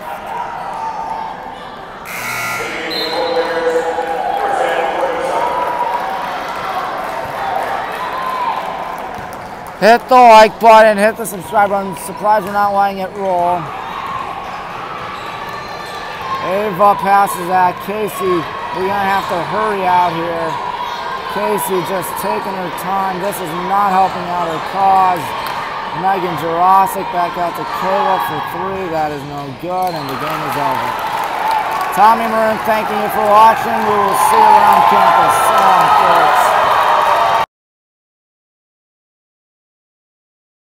Speaker 1: Hit the like button, hit the subscribe button. I'm surprised we're not letting it roll. Ava passes at Casey. We're going to have to hurry out here. Casey just taking her time. This is not helping out her cause. Megan Jurasic back out to Kayla for 3. That is no good, and the game is over. Tommy Maroon thanking you for watching. We will see you around campus. So long, folks.